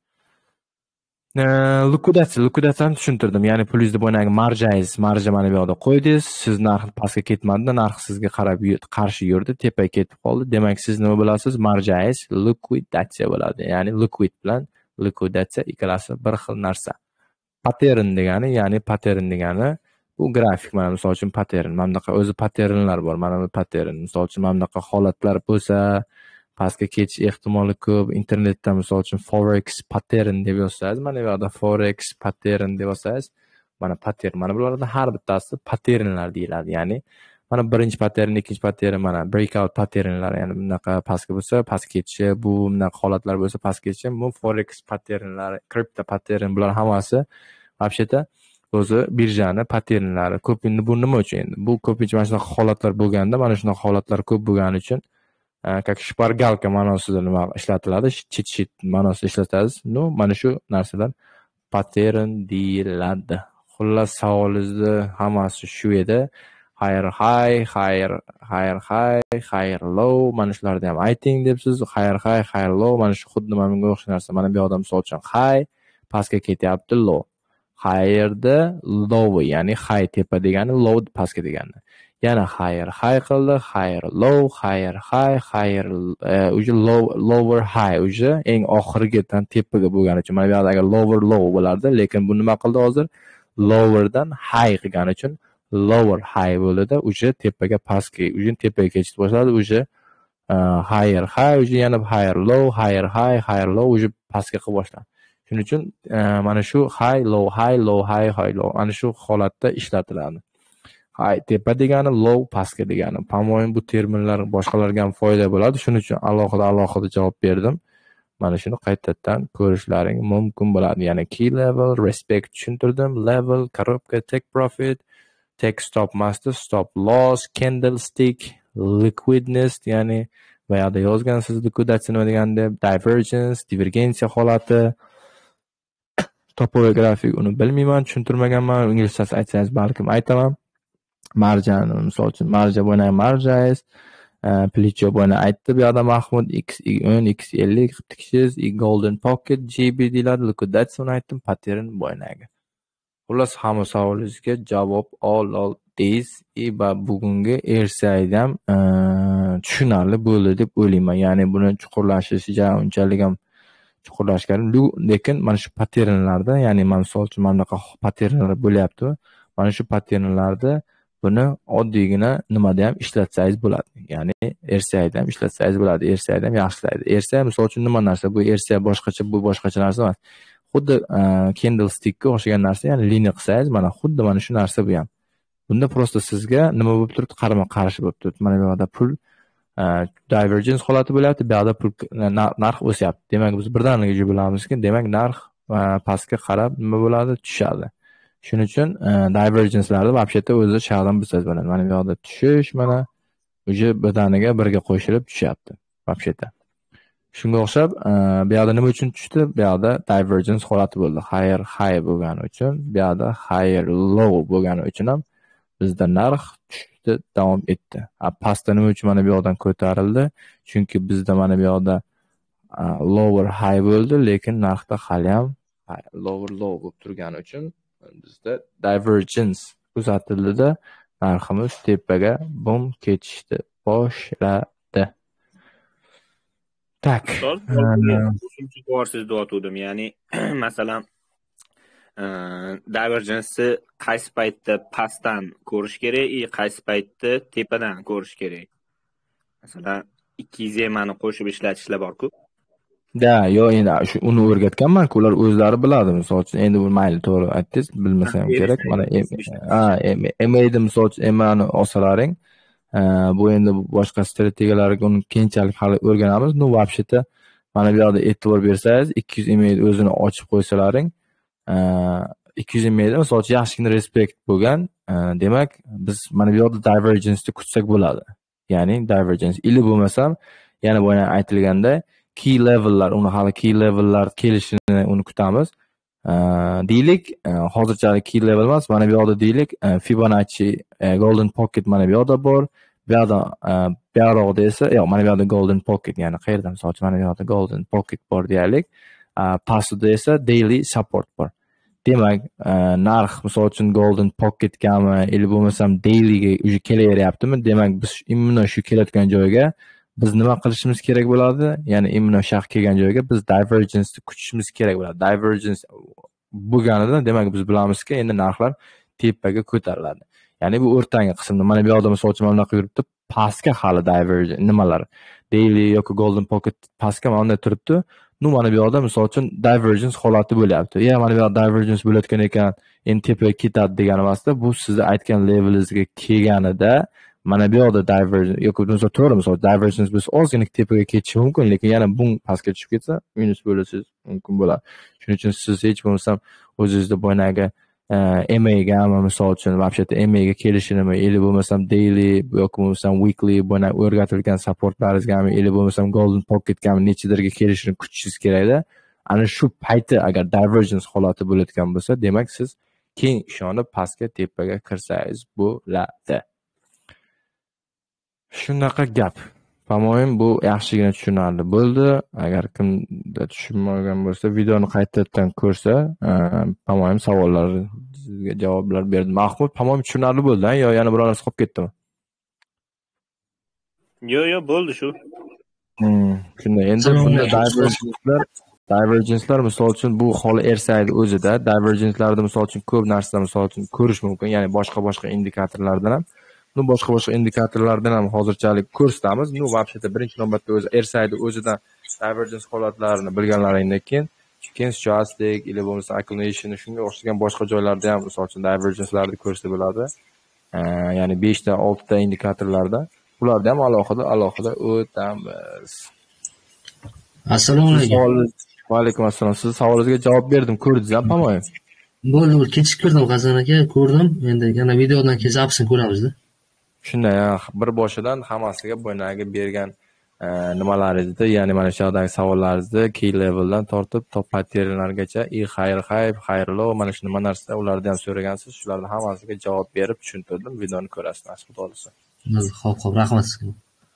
Liquidatsiyani tushuntirdim. Ya'ni pulingizni boyagi marjangiz, marja mana bu yoqda qo'ydingiz, siz narx pastga ketmadi, narx sizga qarab qarshi yurdi, tepaga ketib qoldi. Demak, siz nima bo'lasiz? Marjangiz liquidatsiya bo'ladi. Ya'ni liquid bilan liquidatsiya ikkalasi bir xil narsa. Pattern degani bu grafik. Mana misol uchun pattern, mana bunaqa o'zi patternlar bor. Mana bu pattern. Misol uchun mana bunaqa holatlar bo'lsa, pastga ketish ehtimoli ko'p. Internetda misol uchun forex pattern deb yozsangiz, mana bu yerda forex pattern deb yozsangiz, mana pattern. Mana bularning har bittasi patternlar deyiladi. Ya'ni mana birinchi pattern, ikkinchi pattern, mana breakout patternlar, ya'ni bunaqa pastga bo'lsa, pastga ketishi, bu bunaqa holatlar bo'lsa, pastga ketishi, bu forex patternlar, kripto pattern, bular hammasi вообще-то o'zi birjani patternlari. Ko'pincha bu nima uchun endi? Bu ko'pincha mana shunaqa holatlar bo'lganda, mana shunaqa holatlar ko'p bo'lgani uchun как shpargalka ma'nosida nima ishlatiladi, cheat sheet ma'nosida ishlatasiz. No, mana shu narsalar pattern deyiladi. Xullas, savolingizni hammasi shu edi. Higher high, higher low, mana shularni ham ayting debsiz. Higher low, mana shu xuddi mana bunga o'xshash narsa. Mana bu yoqda misol uchun high pastga ketyapti, low. Higherda low, ya'ni high tepa degani, low pastga degani. Yana high qildi, higher low, higher high, uje lower high, uje eng oxirigidan tepaga bo'lgani uchun. Mana bu yerda agar lower low bo'lardi, lekin bu nima qildi hozir? Lowerdan high qilgani uchun lower high bo'ldi, uje tepaga pastga, uje tepaga ketishni boshladi, uje higher high, uje yana higher low, higher low, uje pastga qilib boshladi. Shuning uchun mana shu high low, high low ana shu holatda ishlatiladi. High tepa degani, low pastga degani. Pamoin bu terminlar boshqalarga ham foyda bo'ladi. Shuning uchun alohida javob berdim. Mana shuni qaytadan ko'rishlaring mumkin bo'ladi. Ya'ni key level, respect tushuntirdim, level, korobka, take profit, take stop master, stop loss, candlestick, liquidness, ya'ni bu yerda yozgansiz liquidatsiya nima deganda, divergence, divergensiya holati, topografik, uni bilmayman, tushuntirmaganman. Inglizchasi aytsangiz balkim aytaman. Marjan, misol uchun marja bo'ynagi marjangiz, plicho bo'yni aytdi bu yoqda Mahmud, x10, x50 qilib tikishingiz, golden pocket GB deyiladi, liquidatsiyani aytdim, pattern bo'ynagi. Xullas, hamma savolingizga javob oldingiz va bugungi ersayda ham tushunarli bo'ldi deb o'ylayman. Ya'ni buni chuqurlashishi unchalik ham chuqurlashgan, lekin mana shu patternlarda, ya'ni misol uchun mana bunaqa patternlar bo'lyapti. Mana shu patternlarda buni oddiygina nimada ham ishlatsangiz bo'ladi. Ya'ni RSI'da ham ishlatsangiz bo'ladi. RSI'da ham yaxshilaydi. RSI misol uchun nima narsa? Bu RSI boshqacha, bu boshqacha narsa emas. Xuddi candlestickga o'xshagan narsa, ya'ni liniya qilsangiz, mana xuddi mana shu narsa bu ham. Bunda prosta sizga nima bo'lib turibdi? Qarama-qarshi bo'lib turibdi. Mana bu yerda pul divergence holati bo'lyapti, bu yerda pul narx o'syapti. Demak, biz birdaniga bilamizki, demak narx pastga qarab nima bo'ladi? Tushadi. Shuning uchun divergence'larni вообще-то o'zi shag'dan bilsangiz bo'ladi. Mana bu yoqda tushish, mana uje birdaniga birga qo'shilib tushyapti вообще-то. Shunga o'xshab, bu yoqda nima uchun tushdi? Bu yoqda divergence holati bo'ldi. Higher high bo'lgani uchun, bu yoqda higher low bo'lgani uchun ham bizda narx tushdi, davom etdi. Pastda nima uchun mana bu yoqdan ko'tarildi? Chunki bizda mana bu yoqda lower high bo'ldi, lekin narxda hali ham lower low bo'lib turgani uchun bizda divergence kuzatildi-da, narximiz tepaga bum ketishdi, boshladi. Tak. Qo'shimcha borsiz deyotgandim. Ya'ni masalan divergence qaysi paytda pastdan ko'rish kerak, qaysi paytda tepadan ko'rish kerak. Masalan 200 ni qo'shib ishlatishlar bor-ku. Da, yo endi uni o'rgatganman-ku, ular o'zlari biladi. Misol uchun endi bu mayli, to'g'ri aytdingiz, bilmasam kerak. Mana MA'da misol uchun MA'ni olsalaring, bu endi boshqa strategiyalarga uni keyinchalik hali o'rganamiz. No, вообще-то mana bu yoqda e'tibor bersangiz, 200 MA'ni o'zini ochib qo'ysalaring, 200 MA'da misol uchun yaxshigina respect bo'lgan, demak, biz mana bu yoqda divergence ni kutsak bo'ladi. Ya'ni divergence ili bo'lmasam, yana bu aytilganda key level'lar, uni hali key level'lar kelishini uni kutamiz. deylik, hozirchalik key level emas, mana bu yoqda deylik Fibonacci golden pocket mana bu yoqda bor. Bu yoqda bu yoqda esa yo'q, mana bu yoqda golden pocket, ya'ni qayerda misol uchun mana bu yoqda golden pocket bor deylik. Pastida esa daily support bor. Demak, narx misol uchun golden pocketgami yoki bo'lmasam dailyga уже kelaveryaptimi? Demak, biz immuno shu kelayotgan joyga biz nima qilishimiz kerak bo'ladi? Ya'ni immuno shax kelgan joyga biz divergence kutishimiz kerak bo'ladi. Divergence bo'lganida demak biz bilamizki, endi narxlar tepaga ko'tariladi. Ya'ni bu o'rtangi qismda mana bu yoqda misol uchun mana bunaqa yuribdi, pastga hali divergence nimalar daily yoki golden pocket pastga mana bunday turibdi. Mana bu yoqda misol uchun divergence holati bo'lyapti. Mana bu yoqda divergence bo'layotgan ekan, endi tepaga ketadi degan emasda, bu sizni aytgan levelingizga kelganida mana bu yoqda divergence yoki to'g'ri, misol divergence biz ozgina tepaga ketishi mumkin, lekin yana bu pastga tushib ketsa minus bo'lishingiz mumkin bo'ladi. Shuning uchun siz hech bo'lmasa o'zingizda boyagi MA ga misol uchun вообще-то MA ga kelishini yoki bo'lmasam daily yoki bo'lmasam weekly buni o'rgatilgan supportlaringizga yoki bo'lmasam golden pocket ga nechidirga kelishini kutishingiz kerakda. Ana shu payti agar divergence holati bo'layotgan bo'lsa, demak siz keng ishonib pastga tepaga kirsangiz bo'ladi. Shunaqa gap. Pamoyim bu yaxshigina tushunarli bo'ldi. Agar kimda tushunmagan bo'lsa, videoni qaytadan ko'rsa, pamoyim savollaringizga javoblar berdim. Mahmud, pamoyim tushunarli bo'ldi-a yo yana biror narsa qolib ketdimi? Yo'q, bo'ldi shu. Shunday. Endi bunda divergencelar misol uchun bu holi ersaydi o'zida. Divergencelarda misol uchun ko'p narsa misol uchun ko'rish mumkin, ya'ni boshqa indikatorlardan ham. Boshqa indikatorlardan ham hozirchalik ko'rsatamiz. Вообще-то birinchi navbatda o'zi ersaydi o'zidan divergence holatlarini bilganlaringdan keyin stochastic yoki bo'lmasa accumulation shunga o'xshagan boshqa joylarda ham misol uchun divergencelarni ko'rsa bo'ladi. Ya'ni 5 ta 6 ta indikatorlarda ularda ham alohida o'tamiz. Assalomu alaykum. Va alaykum assalom. Siz savolingizga javob berdim, ko'rdingiz-a, pamoyim? Bo'ldi, kechib kirdim Hasan aka, ko'rdim. Endi yana videodan keyin zapisini ko'ramiz-da. Shunday, bir boshidan hammasiga bo'ynaga bergan nimalaringizni, ya'ni mana shu yerdagi savollaringizni key leveldan tortib top paternlargacha xayrlo mana shu nima narsa ulardan ham so'ragansiz, shularning hammasiga javob berib tushuntirdim. Videoni ko'rasiz, nasib qilsa. Xo'p, rahmat sizga.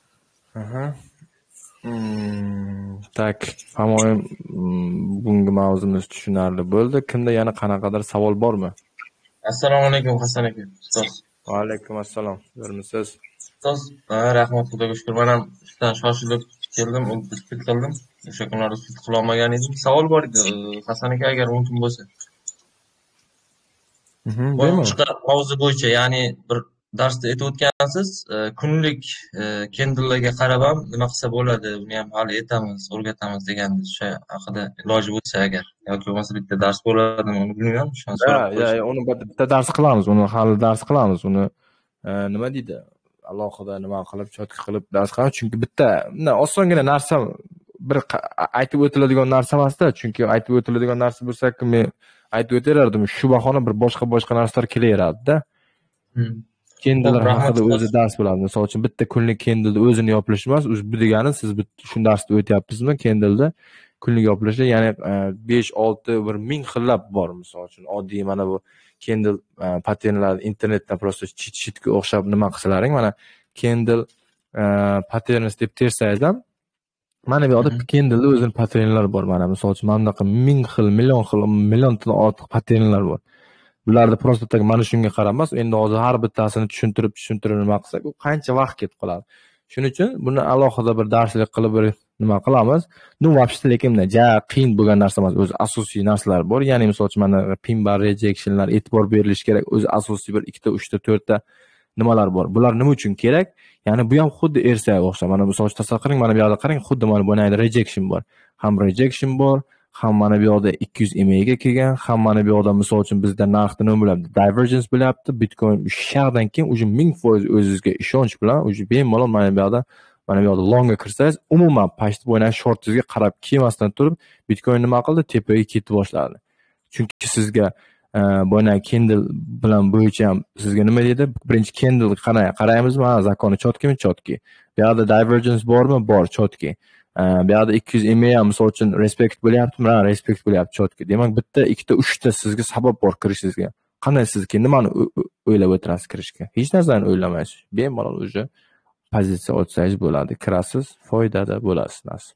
Tak, pamoyim bugungi mavzumiz tushunarli bo'ldi. Kimda yana qanaqadir savol bormi? Assalomu alaykum Hasan aka. Ustoz. Va alaykum assalom. Ko'rmisiz? Ustoz, rahmat, Xudoga shukr. Men ham ishdan shoshilib keldim, o'tib qildim. O'sha kunlarda sud qila olmagan edim. Savol bor edi, Hasan aka, agar mumkin bo'lsa. Boshqa mavzu bo'yicha, ya'ni bir darsda aytib o'tgansiz, kunlik candle'larga qarab ham nima qilsa bo'ladi, uni ham hali aytamiz, o'rgatamiz degandingiz. O'sha haqida iloji bo'lsa agar yoki bo'lmasa bitta dars bo'ladimi, uni bilmayman. Uni bitta dars qilamiz, uni hali dars qilamiz. Uni nima deydi? Alohida nima qilib, chotka qilib dars qilamiz, chunki bitta osongina narsa bir aytib o'tiladigan narsa emas-da, chunki aytib o'tiladigan narsa bo'lsa-ku men aytib o'tarardim, shu bahona bir boshqa narsalar kelaveradi-da. Candle haqida o'zi dars bo'ladi. Misol uchun bitta kunlik candle o'zini yopilishi emas, bu degani siz shu darsda o'tyapsizmi candle kunlik yopilishi, ya'ni 5-6 bir ming xillab bor. Misol uchun oddiy mana bu candle patternlar internetdan просто chit-chitga o'xshab nima qilsalaring, mana candle patterns deb tersangiz ham mana bu yoqda candle o'zining patternlari bor. Mana misol uchun mana bunaqa ming xil, milliondan ortiq patternlar bor. Bularni просто tak mana shunga qaramas, endi hozir har bittasini tushuntirib nima qilsak, u qancha vaqt ketib qoladi. Shuning uchun buni alohida bir darslik qilib bir nima qilamiz. Вообще lekin qiyin bo'lgan narsa emas, o'zi asosiy narsalar bor. Ya'ni misol uchun mana pin bar rejectionlar e'tibor berilishi kerak. O'zi asosiy bir 2 ta, 3 ta, 4 ta nimalar bor. Bular nima uchun kerak? Ya'ni bu ham xuddi ersaga o'xshab. Mana misol uchun tasavvur qiling, mana bu yoqda qarang, xuddi mana bu yerda rejection bor. Ham rejection bor, ham mana bu yoqda 200 MA ga kelgan, ham mana bu yoqda misol uchun bizda narxda nima bo'lyapti? Divergence bo'lyapti. Bitcoin shardan keyin uje 1000% o'zingizga ishonch bilan uje bemalol mana bu yoqda longga kirsangiz, umuman pastda bo'lgan shortingizga qarab kelmasdan turib, Bitcoin nima qildi? Tepaga ketib boshladi. Chunki sizga bo'lgan candle bilan bo'yicha ham sizga nima deydi? Birinchi candle qaraymizmi? Zakoni chotkimi? Chotki. Bu yoqda divergence bormi? Bor, chotki. bu yoqda 200 MA ham misol uchun respekt bo'lyaptimi? Ha, respekt bo'lyapti chotki. Demak, bitta, ikkita, uchta sizga sabab bor kirishingizga. Qanday siz nimani o'ylab o'tirasiz kirishga? Hech narsani o'ylamaysiz. Bemalol o'sha pozitsiya ochsangiz bo'ladi. Kirasiz, foydada bo'lasiz.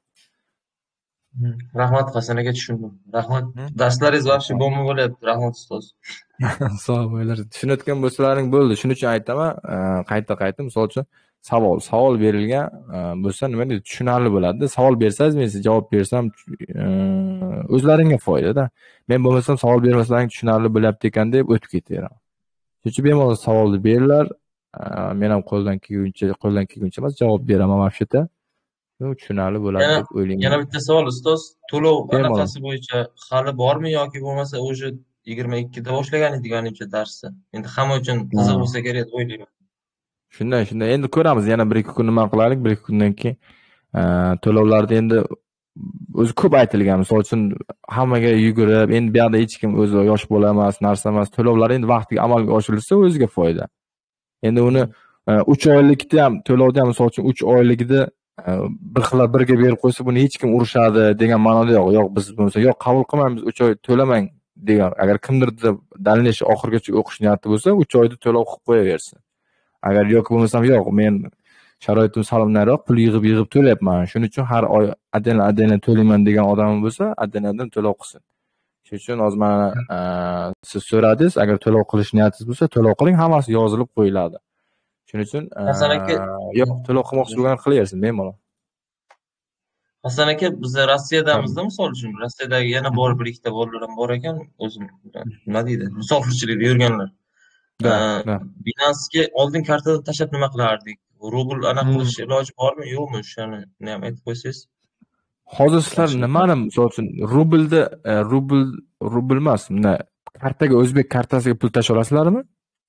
Rahmat Hasan aka, tushundim. Rahmat. Darslaringiz vaqti bomba bo'lyapti. Rahmat ustoz. Sog' bo'linglar. Tushunayotgan bo'lsalaring bo'ldi. Shuning uchun aytaman, qayta misol uchun savol berilgan bo'lsa nima deydi? Tushunarli bo'ladi. Savol bersangiz, men sizga javob bersam, o'zlaringga foydada. Men bo'lmasam savol bermasalaring tushunarli bo'lyapti ekan deb o'tib ketaveraman. Shuning uchun bemalol savolni beringlar. Men ham qo'ldan kelguncha emas, javob beraman mavshida. Tushunarli bo'ladi deb o'ylayman. Yana bitta savol ustoz. To'lov anaqasi bo'yicha hali bormi yoki bo'lmasa o'sha 22 da boshlagan edik ancha darsni. Endi hamma uchun qiziq bo'lsa kerak deb o'ylayman. Shunday. Endi ko'ramiz. Yana 1-2 kun nima qilaylik? 1-2 kundan keyin to'lovlarda endi o'zi ko'p aytilgan. Misol uchun hammaga yugurib, endi bu yoqda hech kim o'zi yosh bola emas, narsa emas. To'lovlar endi vaqtiga amalga oshirilsa o'ziga foyda. Endi uni 3 oylikda ham, to'lovda ham misol uchun 3 oyligida bir xillar birga berib qo'ysa, buni hech kim urushadi degan ma'noda yo'q. Yo'q, biz bo'lsa, yo'q, qabul qilmaymiz, 3 oy to'lamang degan. Agar kimdirda dalinish oxirgacha o'qish niyati bo'lsa, 3 oyda to'lov qilib qo'yaversin. Agar yo'q bo'lmasam, yo'q, men sharoitim salimnayroq, pul yig'ib to'layapman. Shuning uchun har oy adena to'layman degan odam bo'lsa, adenadan to'lov qilsin. Shuning uchun hozir mana siz so'radingiz, agar to'lov qilish niyatingiz bo'lsa, to'lov qiling, hammasi yozilib qo'yiladi. Shuning uchun Hasan aka, yo'q, to'lov qilmoqchi bo'lgan qilaversin, bemalol. Hasan aka, biz Rossiyadamizda, misol uchun, Rossiyadagi yana bor bir ikkita bolalar ham bor ekan, o'zim nima deydi, musofirchilikda yurganlar. Binance'ga oldin kartadan tashlab nima qilardik? Rubl anaqa qilish iloji bormi, yo'qmi? Shuni ham aytib qo'ysangiz. Hozir sizlar nimani, misol uchun, rubl emas, mana kartaga, o'zbek kartasiga pul tashlay olasizlarmi?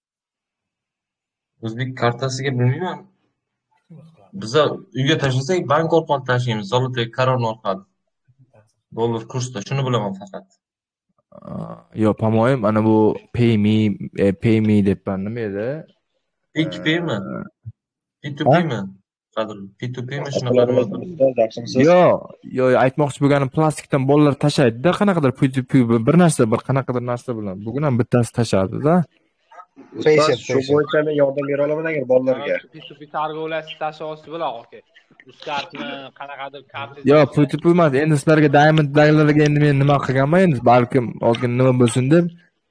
O'zbek kartasiga bilmayman. Biz uyga tashlasak, bank orqali tashlaymiz, zolotoy karon orqali. Dollar kursda, shuni bilaman faqat. Yo'q, pamoyim, ana bu payme debman, nima edi? P2P'mi? P2P'mi? P2P'mi shunaqa? Yo'q, aytmoqchi bo'lganim, plastikdan bolalar tashlaydi-da, qanaqadir P2P bir qanaqadir narsa bilan. Bugun ham bittasi tashadi-da. Shu bo'yicha men yordam bera olaman agar bolalarga. P2P targovlasi tasavvusi bilan aka. Uzkartni qanaqadir karta. Yo'q, P2P emas. Endi sizlarga Diamonddagilarga endi men nima qilganman, endi balkim ozgina nima bo'lsin deb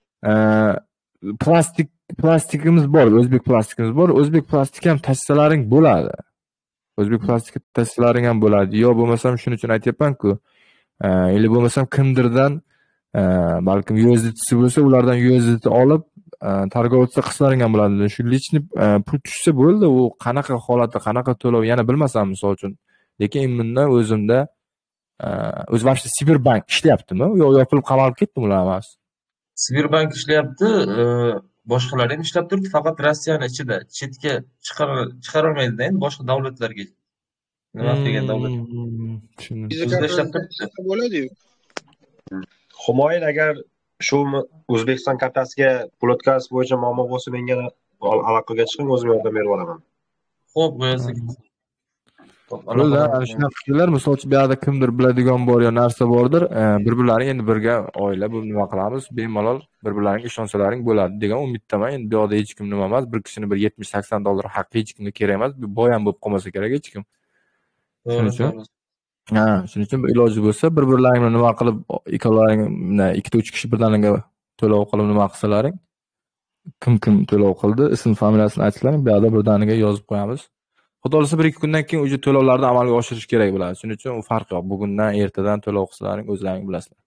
plastikimiz bor, o'zbek plastikimiz bor. O'zbek plastik ham tashsalaring bo'ladi. O'zbek plastik tashsalaring ham bo'ladi. Yo bo'lmasam shuning uchun aytyapman-ku. Yo'li bo'lmasam kimdirdan balkim USDT bo'lsa, ulardan USDT olib targovotsa qilsalaring ham bo'ladi. Shu lichni pul tushsa bo'ldi, u qanaqa holatda, qanaqa to'lov yana bilmasam misol uchun. Lekin bundan o'zimda o'z vaqtida Siberbank ishlayaptimi? Yo yopilib qamalib ketdimi ular emas? Siberbank ishlayapti, boshqalar ham ishlab turibdi, faqat Rossiyani ichida, chetga chiqarolmaydi-da, endi boshqa davlatlarga. Nima qilgan davlat? Bizda ishlab turibdi. Bo'ladi-yu. Humoyin, agar shu O'zbekiston kartasiga pul o'tkazish bo'yicha muammo bo'lsa, menga aloqaga chiqing, o'zim yordam berib olaman. Xo'p, qo'yasiz. Bo'ldi, ana shunaqa fikrlar, misol uchun bu yoqda kimdir biladigan bor yo narsa bordir, bir-birlaring endi birga oila bu nima qilamiz, bemalol bir-birlaring ishonsalaring bo'ladi degan umiddaman. Endi bu yoqda hech kim nima emas, bir kishini bir $70-80 haqqi hech kimga kerak emas, boy ham bo'lib qolmasa kerak hech kim. Shuning uchun iloji bo'lsa bir-birlaring bilan nima qilib, ikkalaring 2-3 kishi birdaniga to'lov qilib nima qilsalaring, kim to'lov qildi, ism familiyasini aytsalar, bu yoqda birdaniga yozib qo'yamiz. Xudo xolasa 1-2 kundan keyin o'sha to'lovlarni amalga oshirish kerak bo'ladi. Shuning uchun u farq yo'q. Bugundan, ertadan to'lov qilsalaring o'zlaring bilasizlar.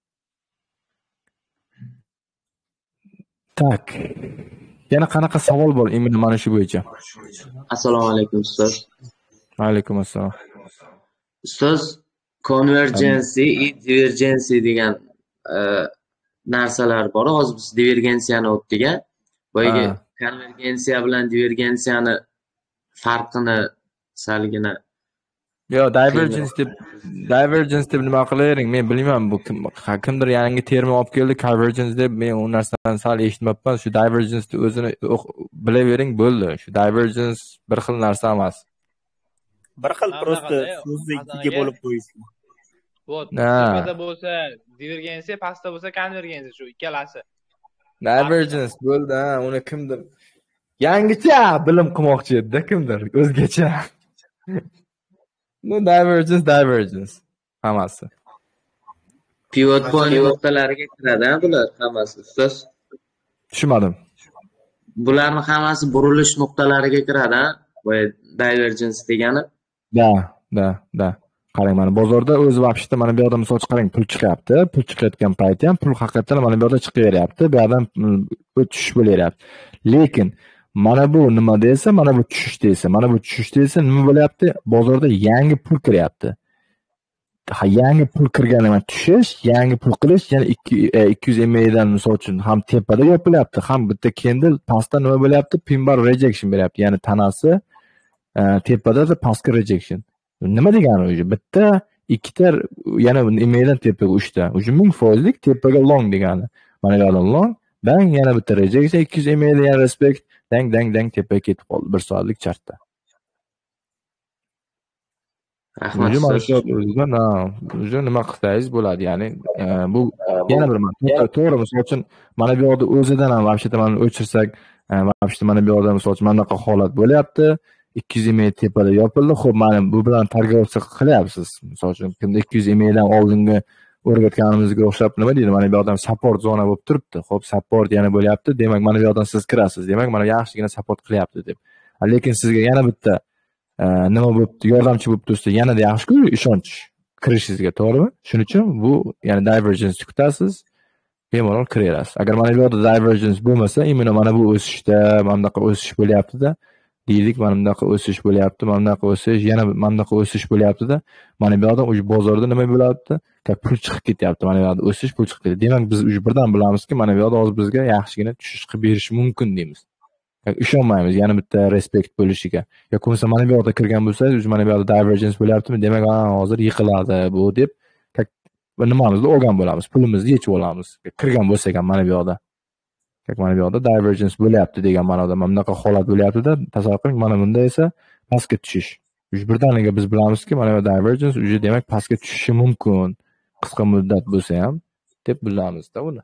Tak. Yana qanaqa savol bor endi mana shu bo'yicha? Assalomu alaykum ustoz. Va alaykum assalom. Ustoz, convergency, divergency degan narsalar bor. Hozir biz divergensiyani o'tdik-a. Boyagi konvergensiya bilan divergensiyani farqini salgina. Yo, divergence deb nima qilavering? Men bilmayman, bu kimdir yangi termin olib keldi, convergence deb. Men u narsani sal eshitmabman. Shu divergence o'zini bilavering bo'ldi. Shu divergence bir xil narsa emas. bir xil Mana просто bunaqada, so'zni Hasan ikkiga aka. bo'lib qo'yishgan. Вот, Ha. tepada bo'lsa divergensiya, pastda bo'lsa konvergensiya, shu ikkalasi. Divergence bo'ldi, ha, uni kimdir yangicha bilim qilmoqchi edi, kimdir o'zgacha. No, divergence hammasi. Pivot point nuqtalariga kiradi bular hammasi, ustoz. Tushunmadim. Bularning hammasi burilish nuqtalariga kiradi, boya divergence degani. Da. Qarang, mana bozorda o'zi vobshita mana bu yoqda misol qarang, pul chiqyapti. Pul chiqayotgan paytda ham pul haqiqatan mana bu yoqda chiqaveryapti. Bu yerdan o'tish bo'layapti. Lekin mana bu nima desa, mana bu tushish desa, mana bu tushish desa nima bo'layapti? Bozorda yangi pul kiryapti. Yangi pul kirgani mana tushish, yangi pul qilish, yana 200 MA dan misol uchun ham tepada yopilyapti, ham bitta candle pastda nima bo'lyapti? Pin bar rejection beryapti. Ya'ni tanasi tepada da pastga rejection. Nima degani o'zi? Bitta, ikkita, yana MA dan tepaga 3 ta. O'zi 1000% tepaga long degani. Mana bu yerdan long, bang yana bitta rejection 200 MA dan respect, dang tepaga ketib qoldi 1 soatlik chartda. Rahmat. O'zi nima qilsangiz bo'ladi, ya'ni bu yana bir to'g'ri, misol uchun mana bu yoqda o'zidan ham vobshita mana o'chirsak, vobshita mana bu yoqda misol uchun mana bunaqa holat bo'lyapti. 200 MA tepada yopildi. Xo'p, mana bu bilan targovsiz qilyapsiz. Misol uchun kimda 200 MA dan oldingi o'rgatganimizga o'xshab nima deydi? Mana bu yoqdan support zona bo'lib turibdi. Xo'p, support yana bo'lyapti. Demak, mana bu yoqdan siz kirasiz. Demak, mana yaxshigina support qilyapti deb. Lekin sizga yana bitta nima bo'libdi, yordamchi bo'lib tursa, yanada yaxshi-ku ishonch kirishingizga, to'g'rimi? Shuning uchun bu ya'ni divergence kutasiz, bemalol kiraverasiz. Agar mana bu yoqda divergence bo'lmasa, imенно mana bu o'sishda, mana bunaqa o'sish bo'lyapti-da, deylik, mana bunaqa o'sish bo'lyapti, mana bunaqa o'sish, yana mana bunaqa o'sish bo'lyapti-da, mana bu yoqda o'sha bozorda nima bo'lyapti? Pul chiqib ketyapti, mana bu yoqda o'sish, pul chiqib ketyapti. Demak, biz o'sha birdan bilamizki, mana bu yoqda hozir bizga yaxshigina tushish qilib berishi mumkin deymiz. Ishonmaymiz yana bitta respekt bo'lishiga. Yoki bo'lmasa mana bu yoqda kirgan bo'lsangiz, mana bu yoqda divergence bo'lyaptimi? Demak, hozir yiqiladi bu deb nimamizni olgan bo'lamiz, pulimizni yechib olamiz. Kirgan bo'lsak ham mana bu yoqda. Mana bu yoqda divergence bo'lyapti degan ma'noda mana bunaqa holat bo'lyapti-da, tasavvur qiling, mana bunda esa pastga tushish. Birdaniga biz bilamizki, mana bu divergence uje demak pastga tushishi mumkin. Qisqa muddat bo'lsa ham deb bilamiz-da buni.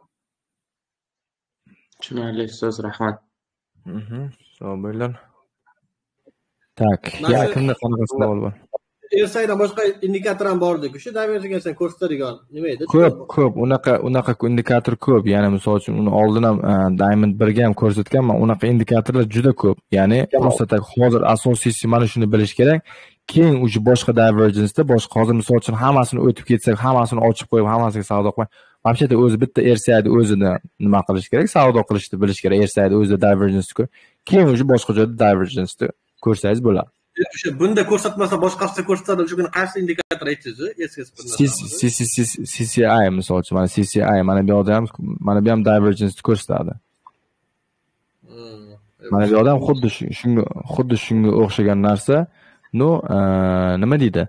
Tushunarli, ustoz, rahmat. Sog' bo'linglar. Tak, yana kimda qanaqa savol bor? Ersaydan boshqa indikator ham bor-ku, shu divergensiya ko'rsatadigan nima edi? Ko'p, unaqa indikator ko'p. Ya'ni misol uchun uni oldin ham Diamond 1 ga ham ko'rsatganman. Unaqa indikatorlar juda ko'p. Ya'ni ko'rsatak hozir asosiysi mana shuni bilish kerak. Keyin o'sha boshqa divergence'da boshqa hozir misol uchun hammasini o'tib ketsak, hammasini ochib qo'yib, hammasiga savdo qilib, vobsheta o'zi bitta ersayda o'zini nima qilish kerak, savdo qilishni bilish kerak. Ersayda o'zida divergence ko'p. Keyin o'sha boshqa joyda divergence'ni ko'rsangiz bo'ladi. O'sha bunda ko'rsatmasa boshqasida ko'rsatadi, o'sha kuni qaysi indikator aytdingiz? CCI misol uchun mana CCI mana bu yoqda ham mana bu ham divergence ko'rsatadi. Mana bu yoqda ham xuddi shunga o'xshagan narsa. Nima deydi?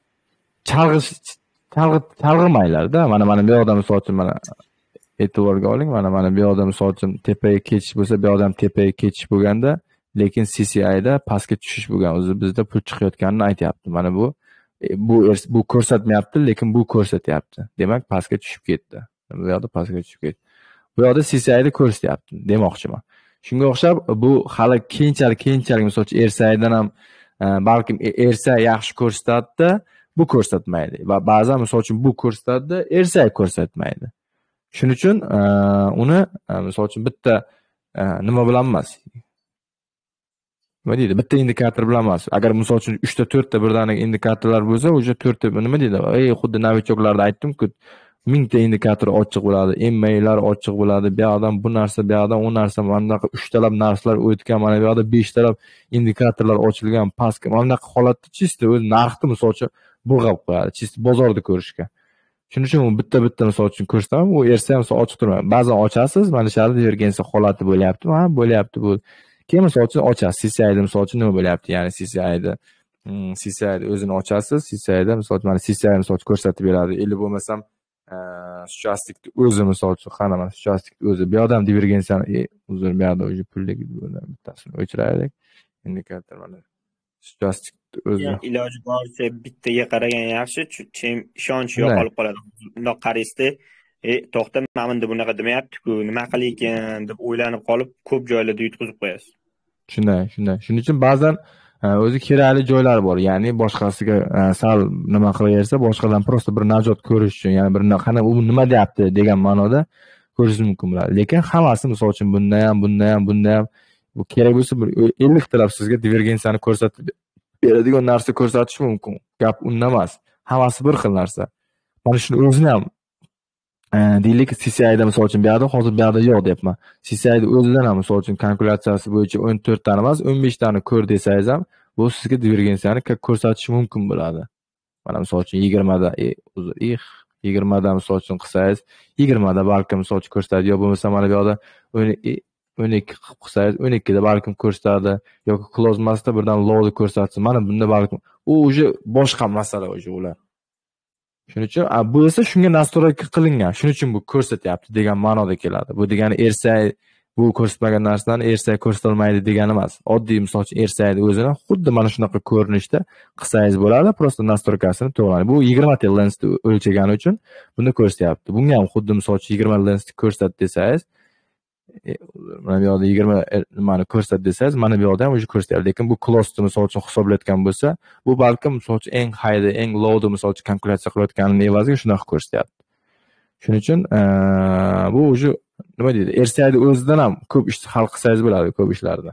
Chalg'imanglar-da. Mana bu yoqda misol uchun mana e'tiborga oling. Mana bu yoqda misol uchun tepaga ketish bo'lsa, bu yoqda ham tepaga ketish bo'lganda, lekin CCI da pastga tushish bo'lgan. O'zi bizda pul chiqayotganini aytyapti. Mana bu ko'rsatmayapti, lekin bu ko'rsatyapti. Demak, pastga tushib ketdi. Bu yoqda pastga tushib ketdi. Bu yoqda CCI da ko'rsatyapti, demoqchiman. Shunga o'xshab bu hali keyinchalik misol uchun ersaydan ham balkim ersay yaxshi ko'rsatadi, bu ko'rsatmaydi. Va ba'zan misol uchun bu ko'rsatadi, ersay ko'rsatmaydi. Shuning uchun uni misol uchun bitta nima bilan emas. Nima deydi? Bitta indikator bilan emas. Agar misol uchun 3 ta 4 ta birdaniga indikatorlar bo'lsa, o'sha 4 ta nima deydi? Xuddi novichoklarda aytdim-ku, 1000 ta indikator ochiq bo'ladi, MA-lar ochiq bo'ladi. Bu yoqdan bu narsa, bu yoqdan u narsa, mana bunaqa 3 talab narsalar o'tgan, mana bu yoqda 5 talab indikatorlar ochilgan, pastga. Mana bunaqa holatda chista o'z narxni misol uchun bo'g'ab qo'yadi, chista bozorda ko'rishga. Shuning uchun u bitta misol uchun ko'rsataman, u ersa ham ochiq turmaydi. Ba'zan ochasiz, mana shu divergensiya holati bo'lyaptimi? Ha, bo'lyapti bu. Keyin misol uchun ochasiz, CCI'da misol uchun nima bo'lyapti? Ya'ni CCI'da o'zini ochasiz, CCI'da misol uchun mana CCI misol uchun ko'rsatib beradi. Ili bo'lmasam stochastikni o'zi misol uchun qana mana stochastikni o'zi. Bu yoqda ham divergensiyani uzr, bu yoqda o'sha pullik bittasini o'chiraylik. Indikator mana stochastik o'zi. Iloji boricha bittaga qaragan yaxshi, ishonch yo'qolib qoladi. Bundoq qaraysizda, to'xta, mana bunda bunaqa demayapti-ku, nima qilay ekan deb o'ylanib qolib, ko'p joylarda yutqizib qo'yasiz. Shunday. Shuning uchun ba'zan o'zi kerakli joylar bor. Ya'ni boshqasiga sal nima qilaversa, boshqadan prosta bir najot ko'rish uchun, ya'ni bir qana u nima deyapti degan ma'noda ko'rish mumkin bo'ladi. Lekin hammasi misol uchun bunda ham bu kerak bo'lsa bir 50 talab sizga divergensiyani ko'rsatib beradigan narsa ko'rsatish mumkin. Gap unda emas. Hammasi bir xil narsa. Mana shuni o'zini ham deylik CCI'da misol uchun bu yerda hozir bu yerda yo'q deyapman. CCI'da o'zidan ham misol uchun kalkulyatsiyasi bo'yicha 14 tani emas, 15 tani ko'r desangiz ham bu sizga divergensiyani ko'rsatishi mumkin bo'ladi. Mana misol uchun 20 da misol uchun qilsangiz 20 da balkim misol uchun ko'rsatadi, yo bo'lmasa mana bu yerda 12 qilsangiz 12 da balkim ko'rsatadi yoki close masda birdan low da ko'rsatsin. Mana bunda balkim u o'zi boshqa masala o'zi ular. Shuning uchun bu esa shunga nastroyka qilingan. Shuning uchun bu ko'rsatyapti degan ma'noda keladi. Bu degani RSI bu ko'rsatmagan narsani RSI ko'rsatolmaydi degani emas. Oddiy misol uchun RSI'ni o'zini xuddi mana shunaqa ko'rinishda qilsangiz bo'ladi, prosta nastroykasini to'g'rilaydi. Bu 20 ta lensni o'lchagani uchun buni ko'rsatyapti. Bunga ham xuddi misol uchun 20 lensni ko'rsat desangiz, mana bu yerda 20 nimani ko'rsat desangiz, mana bu yerda ham o'sha ko'rsatyapti. Lekin bu close misol uchun hisoblayotgan bo'lsa, bu balkim misol uchun eng highda, eng lowda misol uchun kalkulyatsiya qilayotganini evaziga shunaqa ko'rsatyapti. Shuning uchun bu o'sha nima deydi? RSI'da o'zidan ham ko'p ish hal qilsangiz bo'ladi, ko'p ishlarda.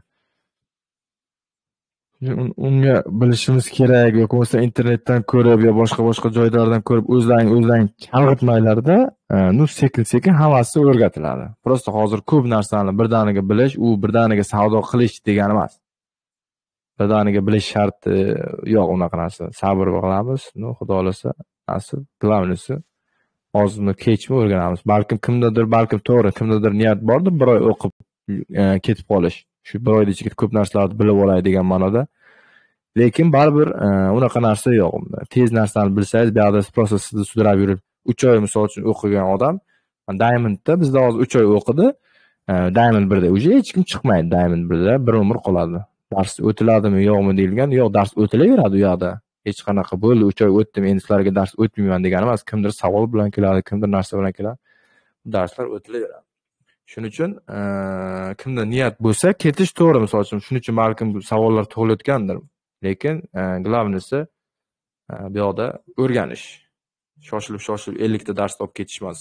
Unga bilishimiz kerak yoki bo'lmasa internetdan ko'rib yo boshqa joylardan ko'rib o'zlaring chalg'itmaylarda, sekin hammasi o'rgatiladi. Prosta hozir ko'p narsani birdaniga bilish, u birdaniga savdo qilish degani emas. Birdaniga bilish sharti yo'q unaqa narsa. Sabr qilamiz, xudo xolasa, asl glavnisi ozmi kechmi o'rganamiz. Balkim to'g'ri, kimdadir niyat bordir, bir oy o'qib ketib qolish. Shu bir oyda ichida ko'p narsalarni bilib olay degan ma'noda. Lekin baribir unaqa narsa yo'q. Tez narsani bilsangiz, bu yerda prosta sizni sudrab yurib 3 oy misol uchun o'qigan odam, Diamondda bizda hozir 3 oy o'qidi. Diamond 1da o'zi hech kim chiqmaydi, Diamond 1da bir umr qoladi. Dars o'tiladimi, yo'qmi deyilgan, yo'q, dars o'tilaveradi u yoqda. Hech qanaqa bo'ldi, 3 oy o'tdim, endi sizlarga dars o'tmayman degani emas. Kimdir savol bilan keladi, kimdir narsa bilan keladi. Darslar o'tilaveradi. Shuning uchun kimda niyat bo'lsa ketish to'g'ri, misol uchun shuning uchun balkim bu savollar tug'ilayotgandir. Lekin glavnisi bu yoqda o'rganish. Shoshilib 50 ta darsni olib ketish emas.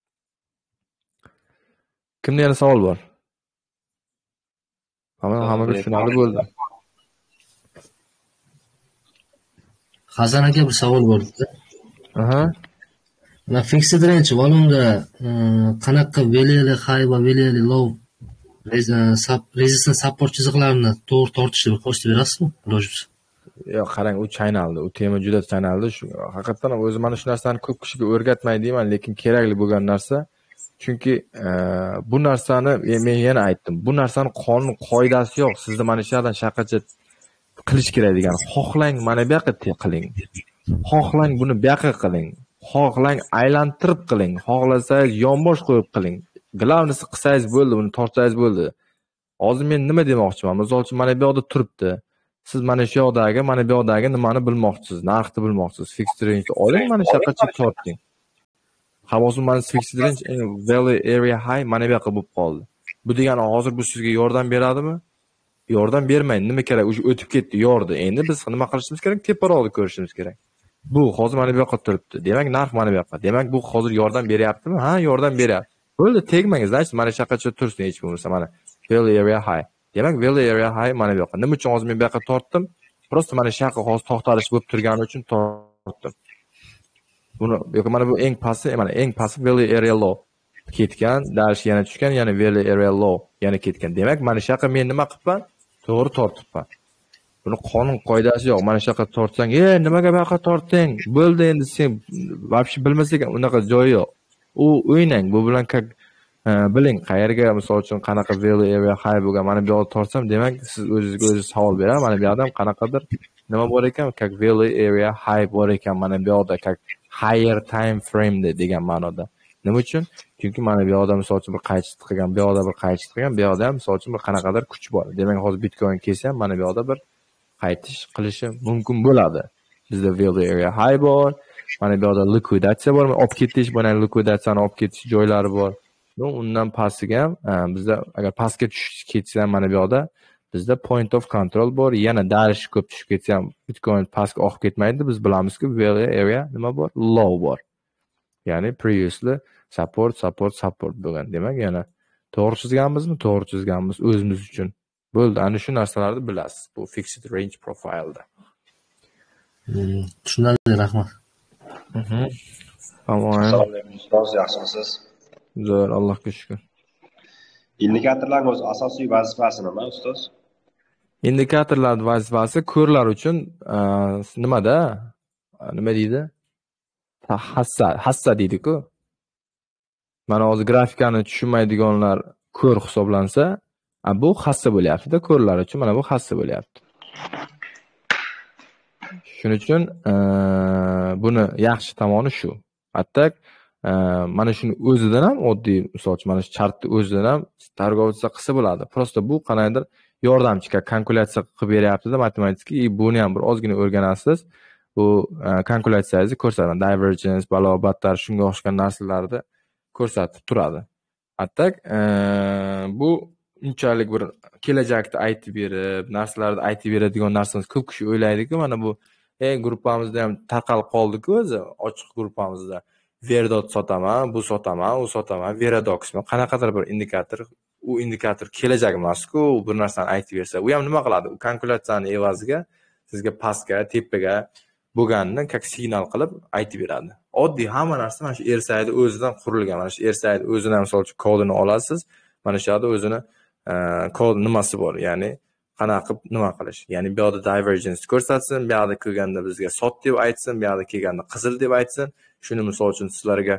Kimda yana savol bor? Hammaga tushunarli bo'ldi. Hazan aka bir savol bordi. Aha. Mana fixed range volumda qanaqa value high va value low resistance support chiziqlarini to'g'ri tortishni ko'rsatib berasizmi? Yo'q, qarang, u chaynaldi. U tema juda chaynaldi. Shu haqiqatan ham o'zi mana shu narsani ko'p kishiga o'rgatmay deyman, lekin kerakli bo'lgan narsa. Chunki bu narsani men yana aytdim. Bu narsani qonun qoidasi yo'q. Sizni mana shu yerdan shaqacha qilish kerak degan. Xohlang mana bu yoqqa qiling. Xohlang buni bu yoqqa qiling. Xohlang aylantirib qiling. Xohlasangiz yonbosh qo'yib qiling. Glavnisi qilsangiz bo'ldi, buni tortsangiz bo'ldi. Hozir men nima demoqchiman? Misol uchun mana bu yoqda turibdi. Siz mana shu yoqdagi nimani bilmoqchisiz, narxni bilmoqchisiz. Fixed range oling, mana shu yoqqa torting. Havosim mana fixed range value area high mana bu yoqqa bo'lib qoldi. Bu degani hozir bu sizga yordam beradimi? Yordam bermaydi. Nima kerak? O'sha o'tib ketdi, yordi. Endi biz nima qilishimiz kerak? Teparoqda ko'rishimiz kerak. Bu hozir mana bu yoqqa turibdi. Demak, narx mana bu yoqqa. Demak, bu hozir yordam beryaptimi? Ha, yordam beryapti. Bo'ldi, tegmangiz, значит, mana shu yoqqa tursin hech bo'lmasa mana value area high. Demak, value area high mana bu yoqqa. Nima uchun hozir men bu yoqqa tortdim? Prosta mana shu yoqqa hozir to'xtalish bo'lib turgani uchun tortdim. Buni yo'q, mana bu eng pasti value area low ketgan, dars yana tushgan, yana value area low yana ketgan. Demak, mana shu yoqqa men nima qilibman? To'g'ri tortibman. Buni qonun qoidasi yo'q. Mana shu yoqqa tortsang, nimaga bu yoqqa tortding? Bo'ldi, endi sen vobshe bilmasak, unaqa joyi yo'q. U o'ynang, bu bilan biling qayerga misol uchun qanaqa value area high bo'lgan, mana bu yoqqa tortsam, demak siz o'zingizga o'zingiz savol berasiz. Mana bu yoqda qanaqadir nima bor ekan, kak value area high bor ekan, mana bu yoqda kak higher time frame degan ma'noda. Nima uchun? Chunki mana bu yoqda misol uchun bir qaychit qilgan, bu yoqda bir qaychit qilgan, bu yoqda ham misol uchun bir qanaqadir kuch bor. Demak, hozir Bitcoin kelsa ham mana bu yoqda bir qaytish qilishi mumkin bo'ladi. Bizda value area high bor, mana bu yerda likvidatsiya bor, olib ketish, mana likvidatsiyani olib ketish joylari bor. Undan pastiga ham bizda agar pastga tushib ketsa ham mana bu yerda bizda point of control bor. Yana darish ko'p tushib ketsa ham Bitcoin pastga oqib ketmaydi. Biz bilamizki, value area nima bor? Low bor. Ya'ni previously support bo'lgan. Demak, yana to'g'ri chizganmizmi? To'g'ri chizganmiz o'zimiz uchun. Bo'ldi. Ana shu narsalarni bilasiz. Bu fixed range profile'da. Tushunarli, rahmat. Tamam. Assalomu alaykum ustoz, yaxshimisiz? Zo'r, Allohga shukr. Indikatorlarning o'z asosiy vazifasi nima, ustoz? Indikatorlar vazifasi ko'rlar uchun nimada? Nima deydi? Hassa deydi-ku. Mana hozir grafikani tushunmaydiganlar ko'r hisoblansa, bu hassa bo'lyapti-da, ko'rlar uchun mana bu hassa bo'lyapti. Shuning uchun buni yaxshi tomoni shu. Hatto mana shuni o'zidan ham oddiy, masalan, mana shu chartni o'zidan ham targovchilar qilsa bo'ladi. Prosta bu qanaydir yordamchi kalkulyatsiya qilib beryapti-da matematik. Buni ham bir ozgina o'rganasiz. Bu kalkulyatsiyangizni ko'rsatadi. Divergence, balobatlar, shunga o'xshagan narsalarni ko'rsatib turadi. Hatto bu unchalik bir kelajakda aytib berib, narsalarni aytib beradigan narsamiz ko'p kishi o'ylaydi-ku, mana bu gruppamizda ham tarqalib qoldi-ku o'zi, ochiq gruppamizda. Verdot sotaman, bu sotaman, u sotaman, Veradoxmi, qanaqadir bir indikator, u indikator kelajak emas-ku, bir narsani aytib bersa, u ham nima qiladi? U kalkulyatsiyani evaziga sizga pastga, tepaga bo'lganini signal qilib aytib beradi. Oddiy hamma narsa mana shu RSI o'zidan qurilgan. Mana shu RSI o'zidan misol uchun kodini olasiz. Mana shu yerda o'zini kod nimasi bor, ya'ni qanaqa qilib nima qilish. Ya'ni bu yerda divergence ko'rsatsin, bu yerda kelganda bizga sot deb aytsin, bu yerda kelganda qizil deb aytsin. Shuni misol uchun sizlarga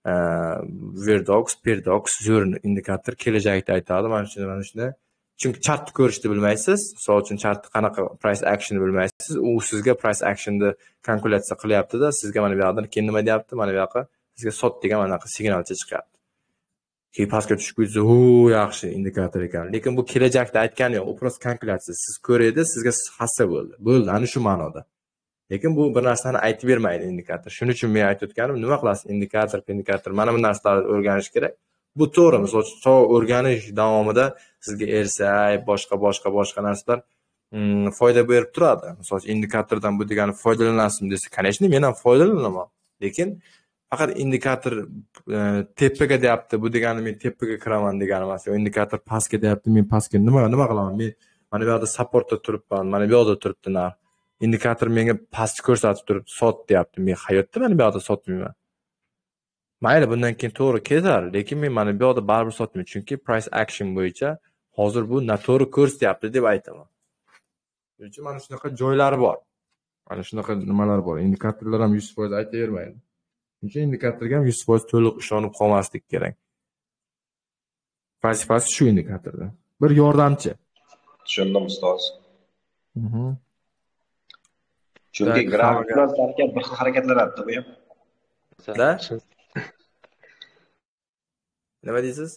Verdox, Perdox, zo'r indikator kelajakda aytadi. Mana shuni. Chunki chartni ko'rishni bilmaysiz. Misol uchun chartni qanaqa price action'ni bilmaysiz. U sizga price action'ni kalkulyatsiya qilyapti-da, sizga mana bu yerdan keyin nima deyapti? Mana bu yoqqa sizga sot degan mana bunaqa signalcha chiqyapti. Keyin pastga tushib ketsa, yaxshi indikator ekan. Lekin bu kelajakda aytgani yo'q, u prosta kalkulyatsiya. Siz ko'raydi, sizga hassa bo'ldi. Bo'ldi, ana shu ma'noda. Lekin bu bir narsani aytib bermaydi indikator. Shuning uchun men aytib o'tganim, nima qilasiz? Indikator, mana bu narsalarni o'rganish kerak. Bu to'g'ri, misol uchun o'rganish davomida sizga RSI, boshqa narsalar foyda berib turadi. Misol uchun indikatordan bu degani foydalanasizmi desa, конечно, men ham foydalanaman. Lekin faqat indikator tepaga deyapti, bu degani men tepaga kiraman degani emas. Indikator pastga deyapti, men pastga nima qilaman? Men mana bu yerda supportda turibman, mana bu yerda turibdi narx. Indikator menga pastni ko'rsatib turibdi, sot deyapti. Men hayotda mana bu yerda sotmayman. Mayli, bundan keyin to'g'ri ketar, lekin men mana bu yerda baribir sotmayman, chunki price action bo'yicha hozir bu noto'g'ri ko'rsatyapti deb aytaman. Shuning uchun mana shunaqa joylari bor. Mana shunaqa nimalar bor. Indikatorlar ham 100% aytavermaydi. Shuning uchun indikatorga ham 100% to'liq ishonib qolmaslik kerak. Vazifasi shu indikatorda. Bir yordamchi. Tushundim, ustoz. Chunki grafik bilan salkam bir xil harakatlanadi bu ham. Da? Nima deysiz?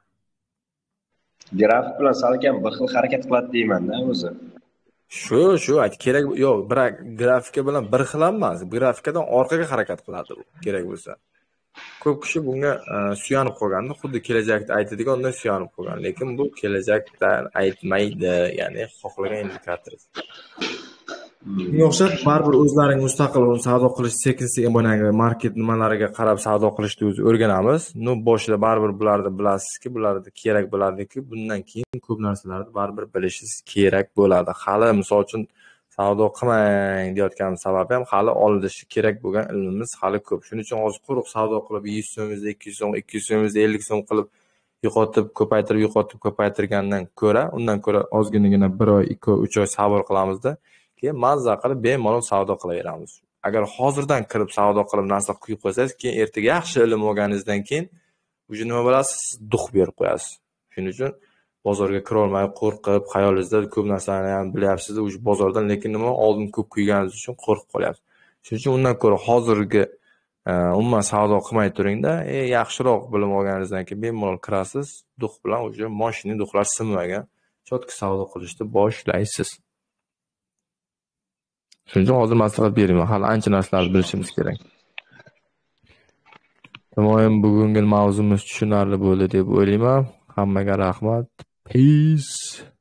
Grafik bilan salkam bir xil harakat qiladi deyman-da o'zi. Shu kerak yo'q, biroq grafika bilan bir xil emas. Grafikadan orqaga harakat qiladi bu, kerak bo'lsa. Ko'p kishi bunga suyanib qolganda, xuddi kelajakda aytadigan ondan suyanib qolgan, lekin bu kelajakdan aytmaydi, ya'ni xohlagan indikator. Bunga o'xshab baribir o'zlaring mustaqil savdo qilish, sekin-sekin bo'naga market nimalariga qarab savdo qilishni o'zi o'rganamiz. Boshida baribir bularni bilasizki, bularda kerak bo'ladiki, bundan keyin ko'p narsalarni baribir bilishingiz kerak bo'ladi. Hali misol uchun savdo qilmang deyotgan sababi ham hali oldishi kerak bo'lgan ilmimiz hali ko'p. Shuning uchun hozir quruq savdo qilib 100 so'mizda 200 so'm, 200 so'mizda 50 so'm qilib yo'qotib ko'paytirgandan ko'ra, undan ko'ra ozginagina 1 oy, 2 oy, 3 oy sabr qilamizda, keyin mazza qilib bemalol savdo qilaveramiz. Agar hozirdan kirib savdo qilib narsa quyib qo'ysangiz, keyin ertaga yaxshi ilm olganingizdan keyin o'zi nima bo'lasiz? Duh berib qo'yasiz. Shuning uchun bozorga kira olmay qo'rqib, xayolingizda ko'p narsalarni ham bilyapsiz, o'sha bozordan, lekin nima oldin ko'p kuyganingiz uchun qo'rqib qolyapsiz. Shuning uchun undan ko'ra hozirgi umuman savdo qilmay turingda, yaxshiroq bilim olganingizdan keyin bemalol kirasiz, duh bilan o'sha mashina duhlar sinmagan, chotki savdo qilishni boshlaysiz. Shuning uchun hozir maslahat bermayman. Hali ancha narsalarni bilishimiz kerak. Tamoyil, bugungi mavzumiz tushunarli bo'ldi deb o'ylayman. Hammaga rahmat. Peace.